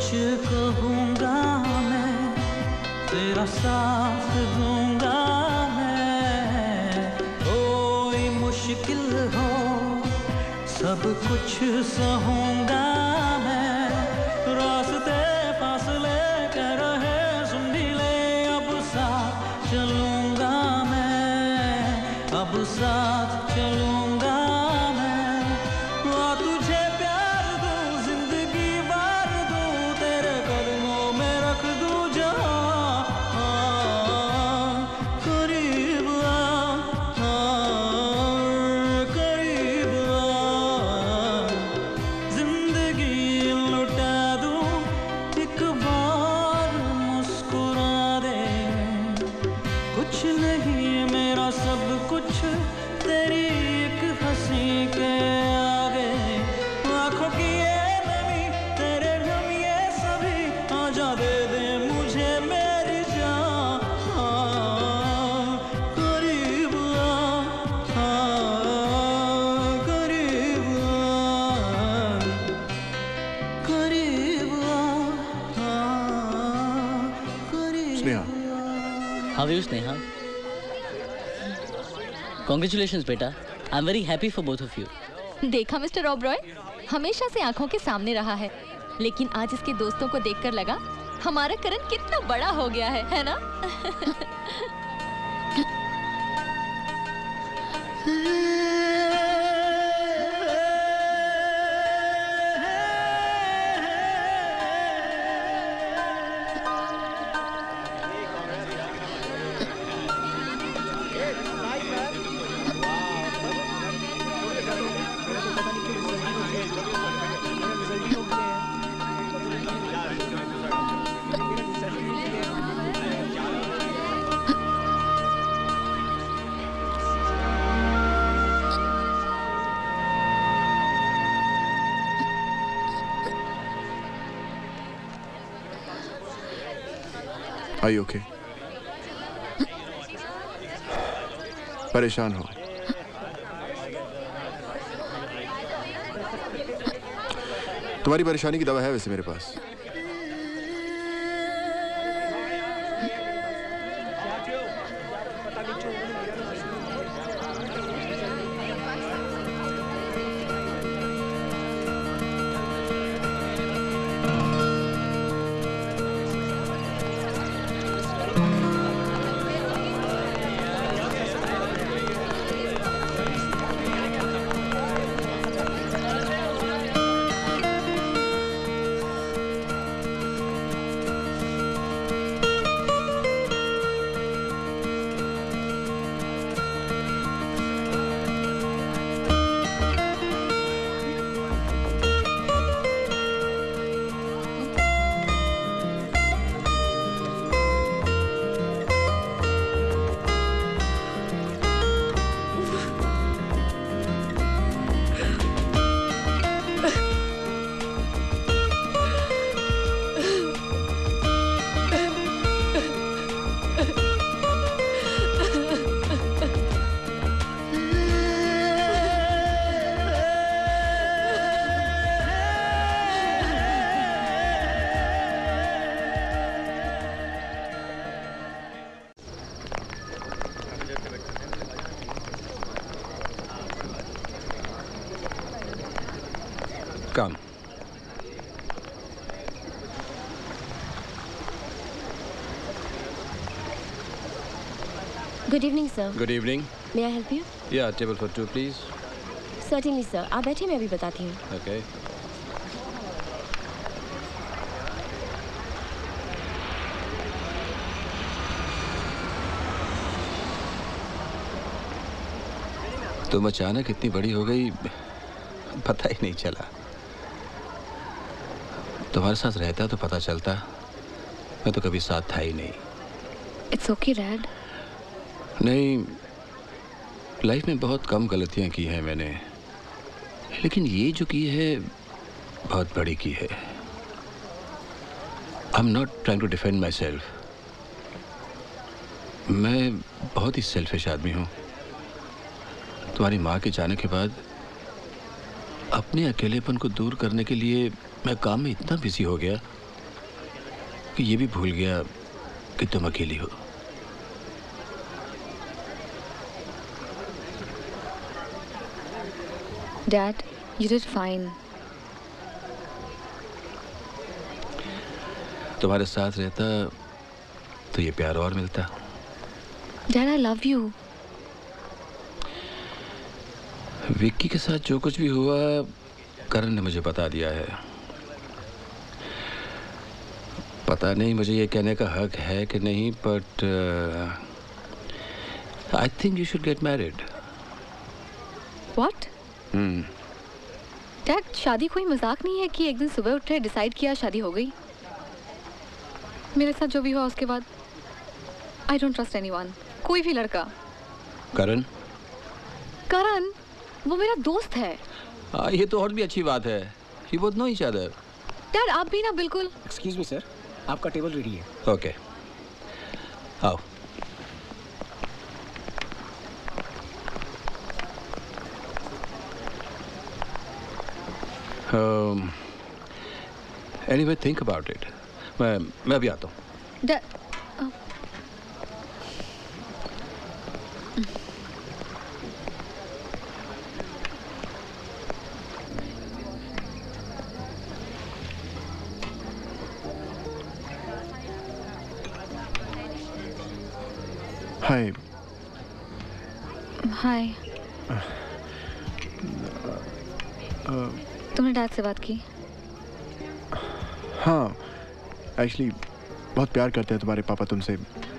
कहूँगा मैं, तेरा साथ दूंगा मैं। कोई मुश्किल हो सब कुछ सहूँगा मैं। रास्ते फासले कह रहे सुन भी ले, अब साथ चलूँगा मैं, अब साथ चलूँगा मैं। आ तुझे प्यार दूँ, जिंदगी वार दूँ, तेरे कदमों में रख दूँ जहाँ। करीब आ, करीब आ, जिंदगी लुटा दूँ एक बार मुस्कुरा दे। कुछ नहीं मेरा सब कुछ तेरी एक हंसी के आगे। आँखों की ये नमी, तेरे गम ये सभी, आजा दे दे मुझे मेरी जान। करीब आ, करीब आ, करीब आ, करीब। Sneha, How are you, Sneha? Congratulations, बेटा. I'm very happy for both of you. देखा मिस्टर ओबरॉय, हमेशा से आंखों के सामने रहा है, लेकिन आज इसके दोस्तों को देखकर लगा हमारा करण कितना बड़ा हो गया है, है ना? Are you okay? परेशान हो? तुम्हारी परेशानी की दवा है वैसे मेरे पास। Come. Good evening, sir. Good evening. May I help you? Yeah, table for two, please. Certainly, sir. आप बैठिए, मैं अभी बताती हूँ. Okay. तुम अचानक इतनी बड़ी हो गई, पता ही नहीं चला। तुम्हारे साथ रहता तो पता चलता, मैं तो कभी साथ था ही नहीं। It's okay, Dad. नहीं, लाइफ में बहुत कम गलतियां की हैं मैंने, लेकिन ये जो की है बहुत बड़ी की है। I am not trying to defend myself. मैं बहुत ही सेल्फिश आदमी हूँ। तुम्हारी माँ के जाने के बाद अपने अकेलेपन को दूर करने के लिए मैं काम में इतना बिजी हो गया कि ये भी भूल गया कि तुम अकेली हो। Dad, you did fine. तुम्हारे साथ रहता तो ये प्यार और मिलता। Dad, I love you. Vicky के साथ जो कुछ भी हुआ करण ने मुझे बता दिया है। पता नहीं मुझे ये कहने का हक है कि नहीं, but I think you should get married. What? Hmm Dad, शादी कोई मजाक नहीं है कि एक दिन सुबह उठे डिसाइड किया शादी हो गई। मेरे साथ जो भी हुआ उसके बाद आई डोंट ट्रस्ट एनीवन। कोई भी लड़का। करण? करण वो मेरा दोस्त है। आ, ये तो और भी अच्छी बात है। You both know each other. Dad आप भी ना बिल्कुल। एक्सक्यूज मी सर, आपका टेबल रेडी है। ओके आओ। um, anyway, think about it. मैं मैं अभी आता हूँ। Dad hi. हाय। तुमने डैड से बात की? हाँ, एक्चुअली बहुत प्यार करते हैं तुम्हारे पापा तुमसे।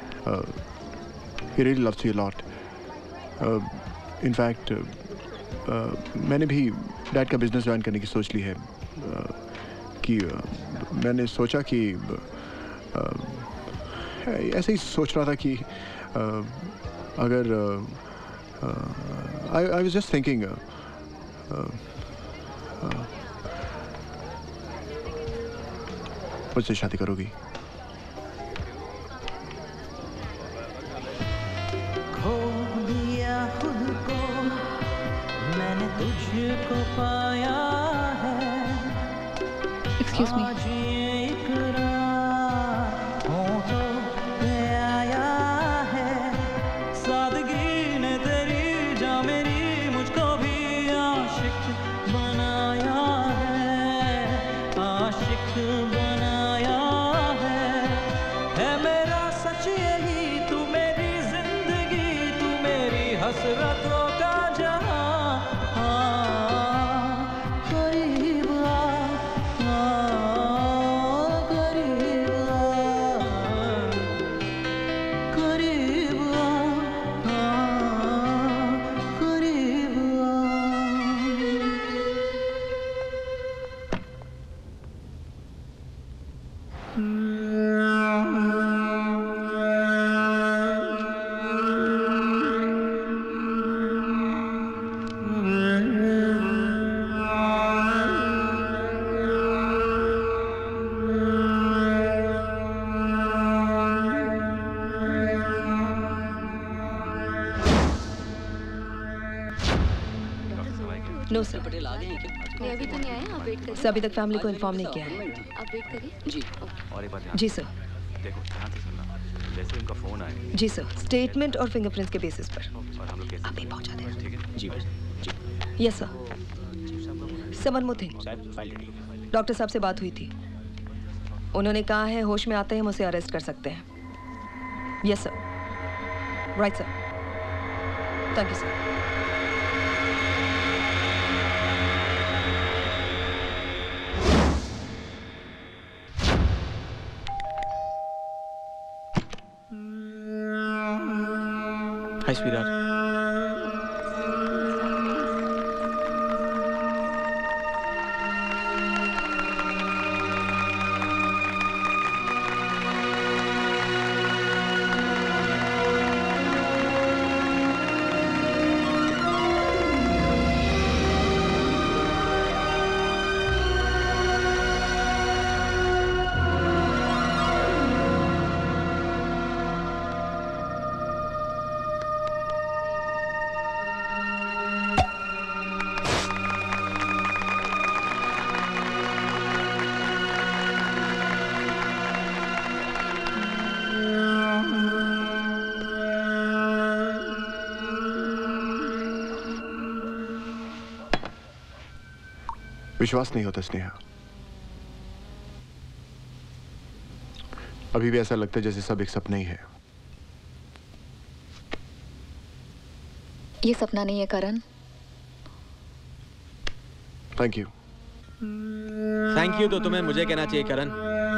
He really loves you a lot. In fact मैंने भी डैड का बिजनेस ज्वाइन करने की सोच ली है। uh, कि uh, मैंने सोचा कि uh, ऐसे ही सोच रहा था कि uh, अगर I I was just thinking मुझसे शादी करोगी? खो दिया खुद को मैंने तुझको पाया है। Excuse me. आज ये इकरार होठों पे आया है। सादगी ने तेरी जा मेरी मुझको भी आशिक बनाया है। आशिक बनाया है। है मेरा सच यही तू मेरी जिंदगी, तू मेरी हसरतों का जहां। हाँ, करीब आ, हाँ, करीब आ, करीब आ, हाँ, करीब नो सर। पटेल आ गए हैं क्या? नहीं अभी तो नहीं आए, आप वेट करिए। सर अभी तक फैमिली को इन्फॉर्म नहीं किया है। आप वेट करिए। जी और एक बात जी सर। देखो ध्यान से सुनना, जैसे उनका फोन आए। जी सर, स्टेटमेंट और फिंगरप्रिंट्स के बेसिस पर और हम लोग कैसे अभी पहुंचा दें। ठीक है जी जी। Yes sir. Sir one more thing, doctor साहब से बात हुई थी। उन्होंने कहा है होश में आते ही हम उसे अरेस्ट कर सकते हैं। Yes sir. Right sir. Thank you sir. Hi sweetheart. विश्वास नहीं होता स्नेहा। अभी भी ऐसा लगता है जैसे सब एक सपना ही है। ये सपना नहीं है Karan. Thank you. Thank you तो तुम्हें मुझे कहना चाहिए करण।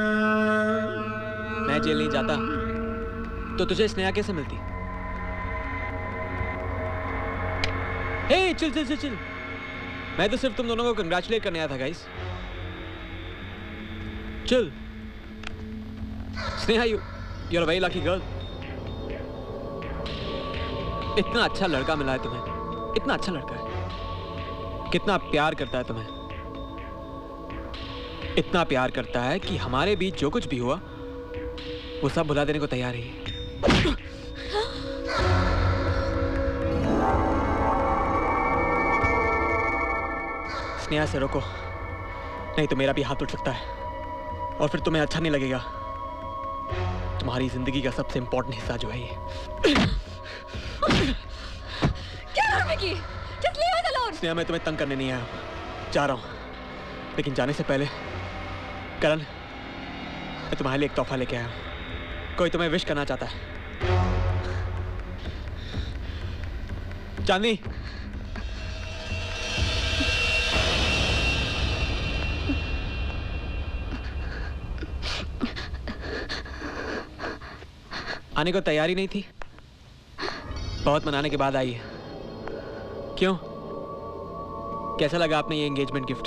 मैं जेल नहीं जाता तो तुझे स्नेहा कैसे मिलती? Hey chill chill chill chill. मैं तो सिर्फ तुम दोनों को कंग्रेचुलेट करने आया था guys. Chill. Sneha, you you are very lucky girl. इतना अच्छा लड़का मिला है तुम्हें, इतना अच्छा लड़का है। कितना प्यार करता है तुम्हें, इतना प्यार करता है कि हमारे बीच जो कुछ भी हुआ वो सब भुला देने को तैयार है। स्नेहा से रोको, नहीं तो मेरा भी हाथ उठ सकता है और फिर तुम्हें अच्छा नहीं लगेगा। तुम्हारी जिंदगी का सबसे इंपॉर्टेंट हिस्सा जो है ये। क्या Vicky? Just leave us alone. Sneha, मैं तुम्हें तंग करने नहीं आया, जा रहा हूं। लेकिन जाने से पहले करण, मैं तुम्हारे लिए एक तोहफा लेके आया हूं। कोई तुम्हें विश करना चाहता है? चांदनी, आने को तैयारी नहीं थी, बहुत मनाने के बाद आई है। क्यों? कैसा लगा आपने ये एंगेजमेंट गिफ्ट?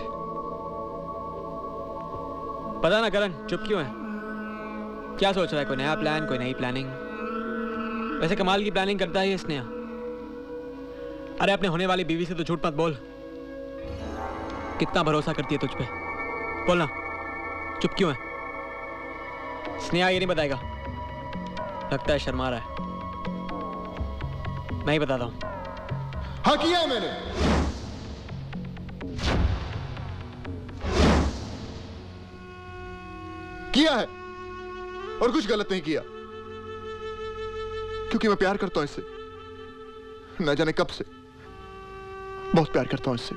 पता ना करण, चुप क्यों है? क्या सोच रहा है? कोई नया प्लान, कोई नई प्लानिंग? वैसे कमाल की प्लानिंग करता है ये स्नेहा। अरे अपने होने वाली बीवी से तो झूठ मत बोल। कितना भरोसा करती है तुझ पे, बोलना। चुप क्यों है? स्नेहा ये नहीं बताएगा, लगता है शर्मा रहा है। मैं ही बताता हूं। हाँ किया है मैंने। किया है और कुछ गलत नहीं किया, क्योंकि मैं प्यार करता हूं इससे। न जाने कब से बहुत प्यार करता हूं इससे।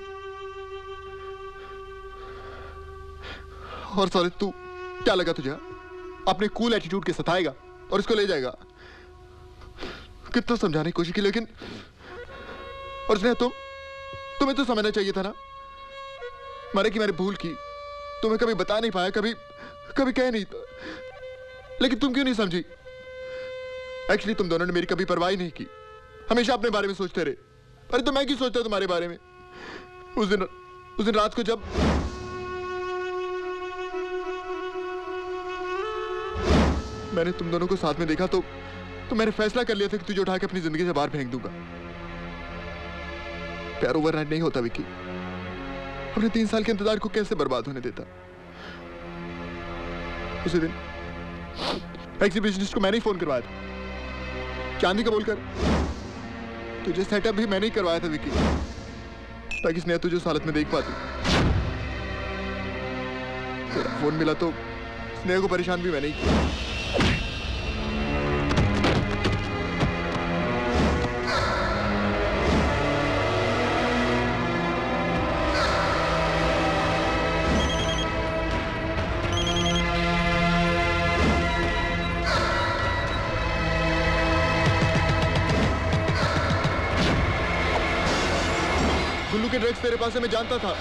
और साले तू क्या लगा तुझे? अपने कूल एटीट्यूड के सताएगा और इसको ले जाएगा। कितना समझाने की कोशिश की, लेकिन और स्नेहा, तुम तुम्हें तो समझना चाहिए था ना मारे कि मैंने भूल की। तुम्हें कभी बता नहीं पाया, कभी कभी कह नहीं था, लेकिन तुम क्यों नहीं समझी? एक्चुअली तुम दोनों ने मेरी कभी परवाह नहीं की, हमेशा अपने बारे में सोचते रहे। अरे तो मैं क्यों सोचता तुम्हारे बारे में? उस दिन उस दिन रात को जब मैंने तुम दोनों को साथ में देखा तो तो मैंने फैसला कर लिया था कि तुझे उठा के अपनी जिंदगी से बाहर फेंक दूंगा। प्यार ओवरनाइट नहीं होता विकी। अपने तीन साल के इंतजार को कैसे बर्बाद होने देता? उसी दिन एग्जीबिशनिस्ट को मैंने ही फोन करवाया था, चांदी का बोलकर। तुझे सेटअप भी मैंने ही करवाया था विकी, ताकि स्नेहा तुझे उस हालत में देख पाती। तेरा फोन मिला तो स्नेहा को परेशान भी मैंने ही किया। गुल्लू के ड्रग्स तेरे पास है, मैं जानता था।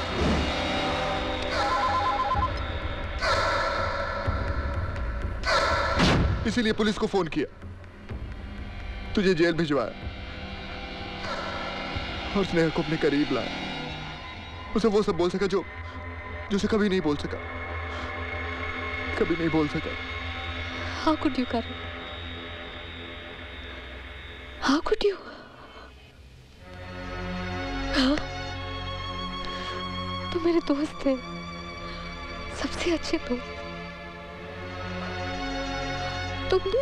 इसीलिए पुलिस को फोन किया, तुझे जेल भिजवाया और स्नेहा को अपने करीब लाया। उसे वो सब बोल सका जो जो उसे कभी नहीं बोल सका, कभी नहीं बोल सका। How could you, Karan? How could you? हाँ, तुम मेरे दोस्त थे, सबसे अच्छे दोस्त। तुमने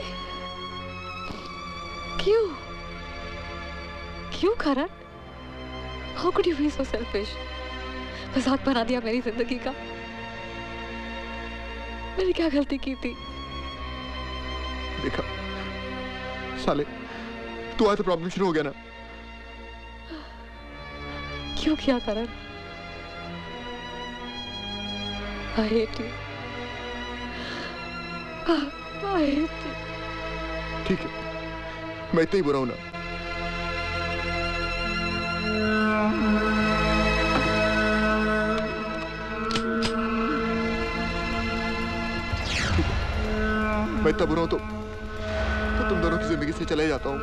क्यों क्यों करण? How could you be so selfish? मजाक बना दिया मेरी जिंदगी का। मैंने क्या गलती की थी? देखा साले, तू आया तो प्रॉब्लम शुरू हो गया ना। क्यों किया करण? I hate you. I hate you. ठीक है, मैं इतना ही बुरा हूं ना। मैं इतना बुरा हूं तो, तो तुम दोनों की जिंदगी से चले जाता हूं।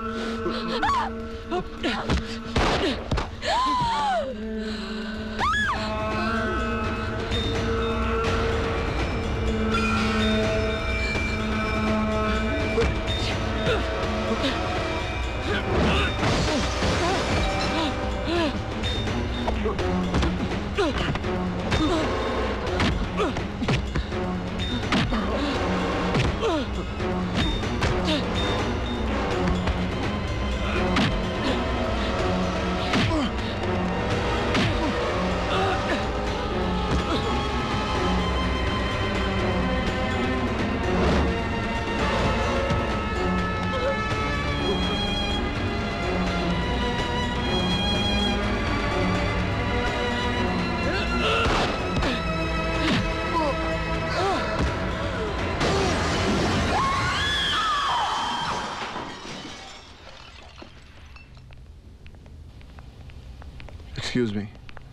Excuse me.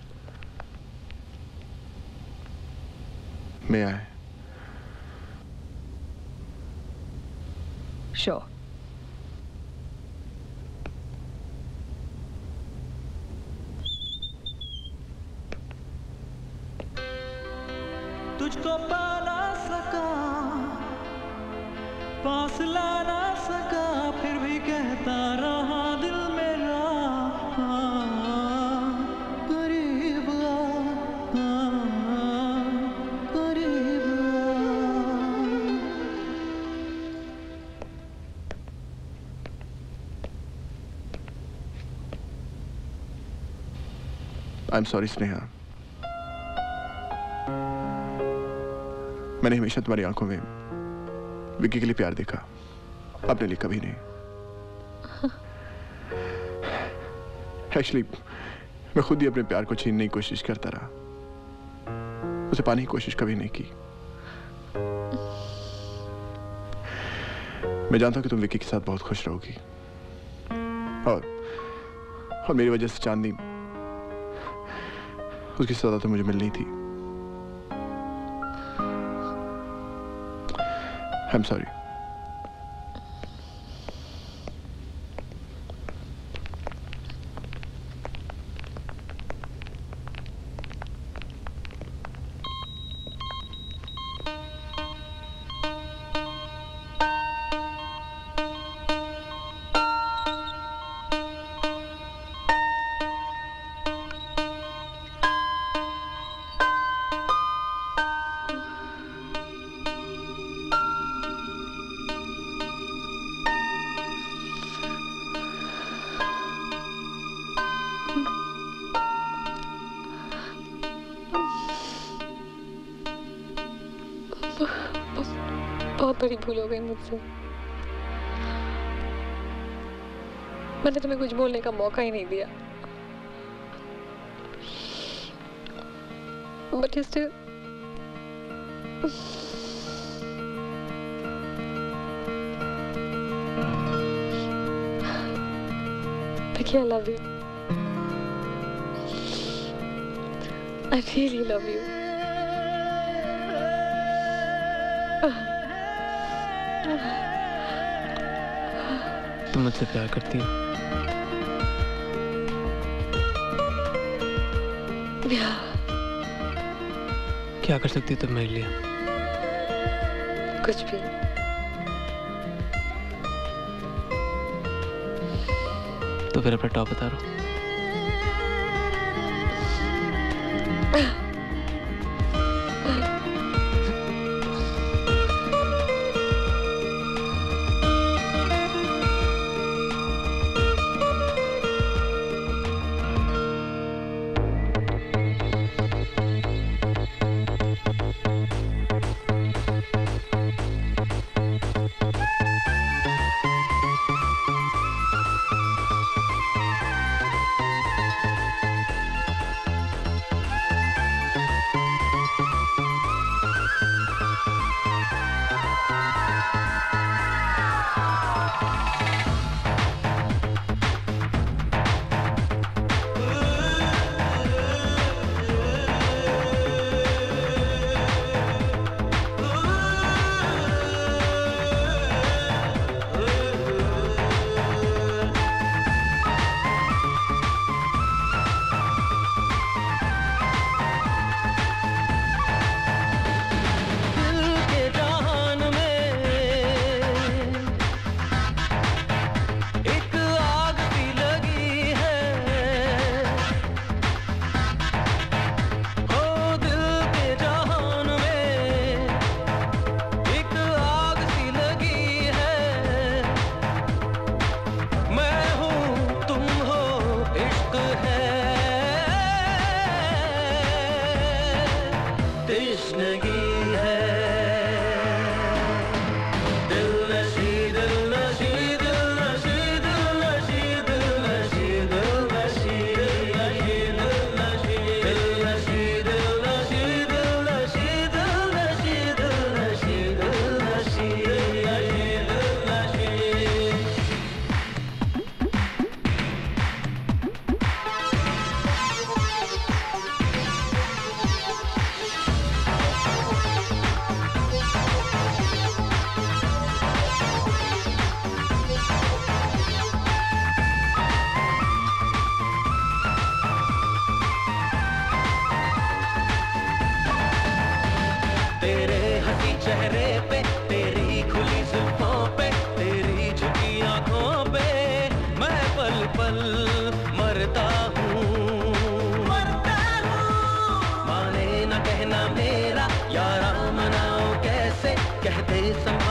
May I? Sure. तुझको पा ना सका, पास ला ना सका, फिर भी कहता रहा दिल मेरा करीब आ, करीब आ। I'm sorry, Sneha. मैंने हमेशा तुम्हारी आंखों में विक्की के लिए प्यार देखा, अपने लिए कभी नहीं। एक्चुअली मैं खुद ही अपने प्यार को छीनने की कोशिश करता रहा, उसे पाने की कोशिश कभी नहीं की। मैं जानता हूं कि तुम विक्की के साथ बहुत खुश रहोगी, और और मेरी वजह से चांदनी, उसकी सजा तो मुझे मिलनी थी। I'm sorry. बहुत बड़ी भूल हो गई मुझसे। मैंने तुम्हें कुछ बोलने का मौका ही नहीं दिया। But you still... Vicky, I love you. I really love you. तुम मुझसे प्यार करती हो? क्या कर सकती हो तुम मेरे लिए? कुछ भी। तो फिर अपना टॉप बता रहा। पल पल मरता हूँ मरता हूँ। माने न कहना मेरा यारा, मनाओ कैसे कहते सम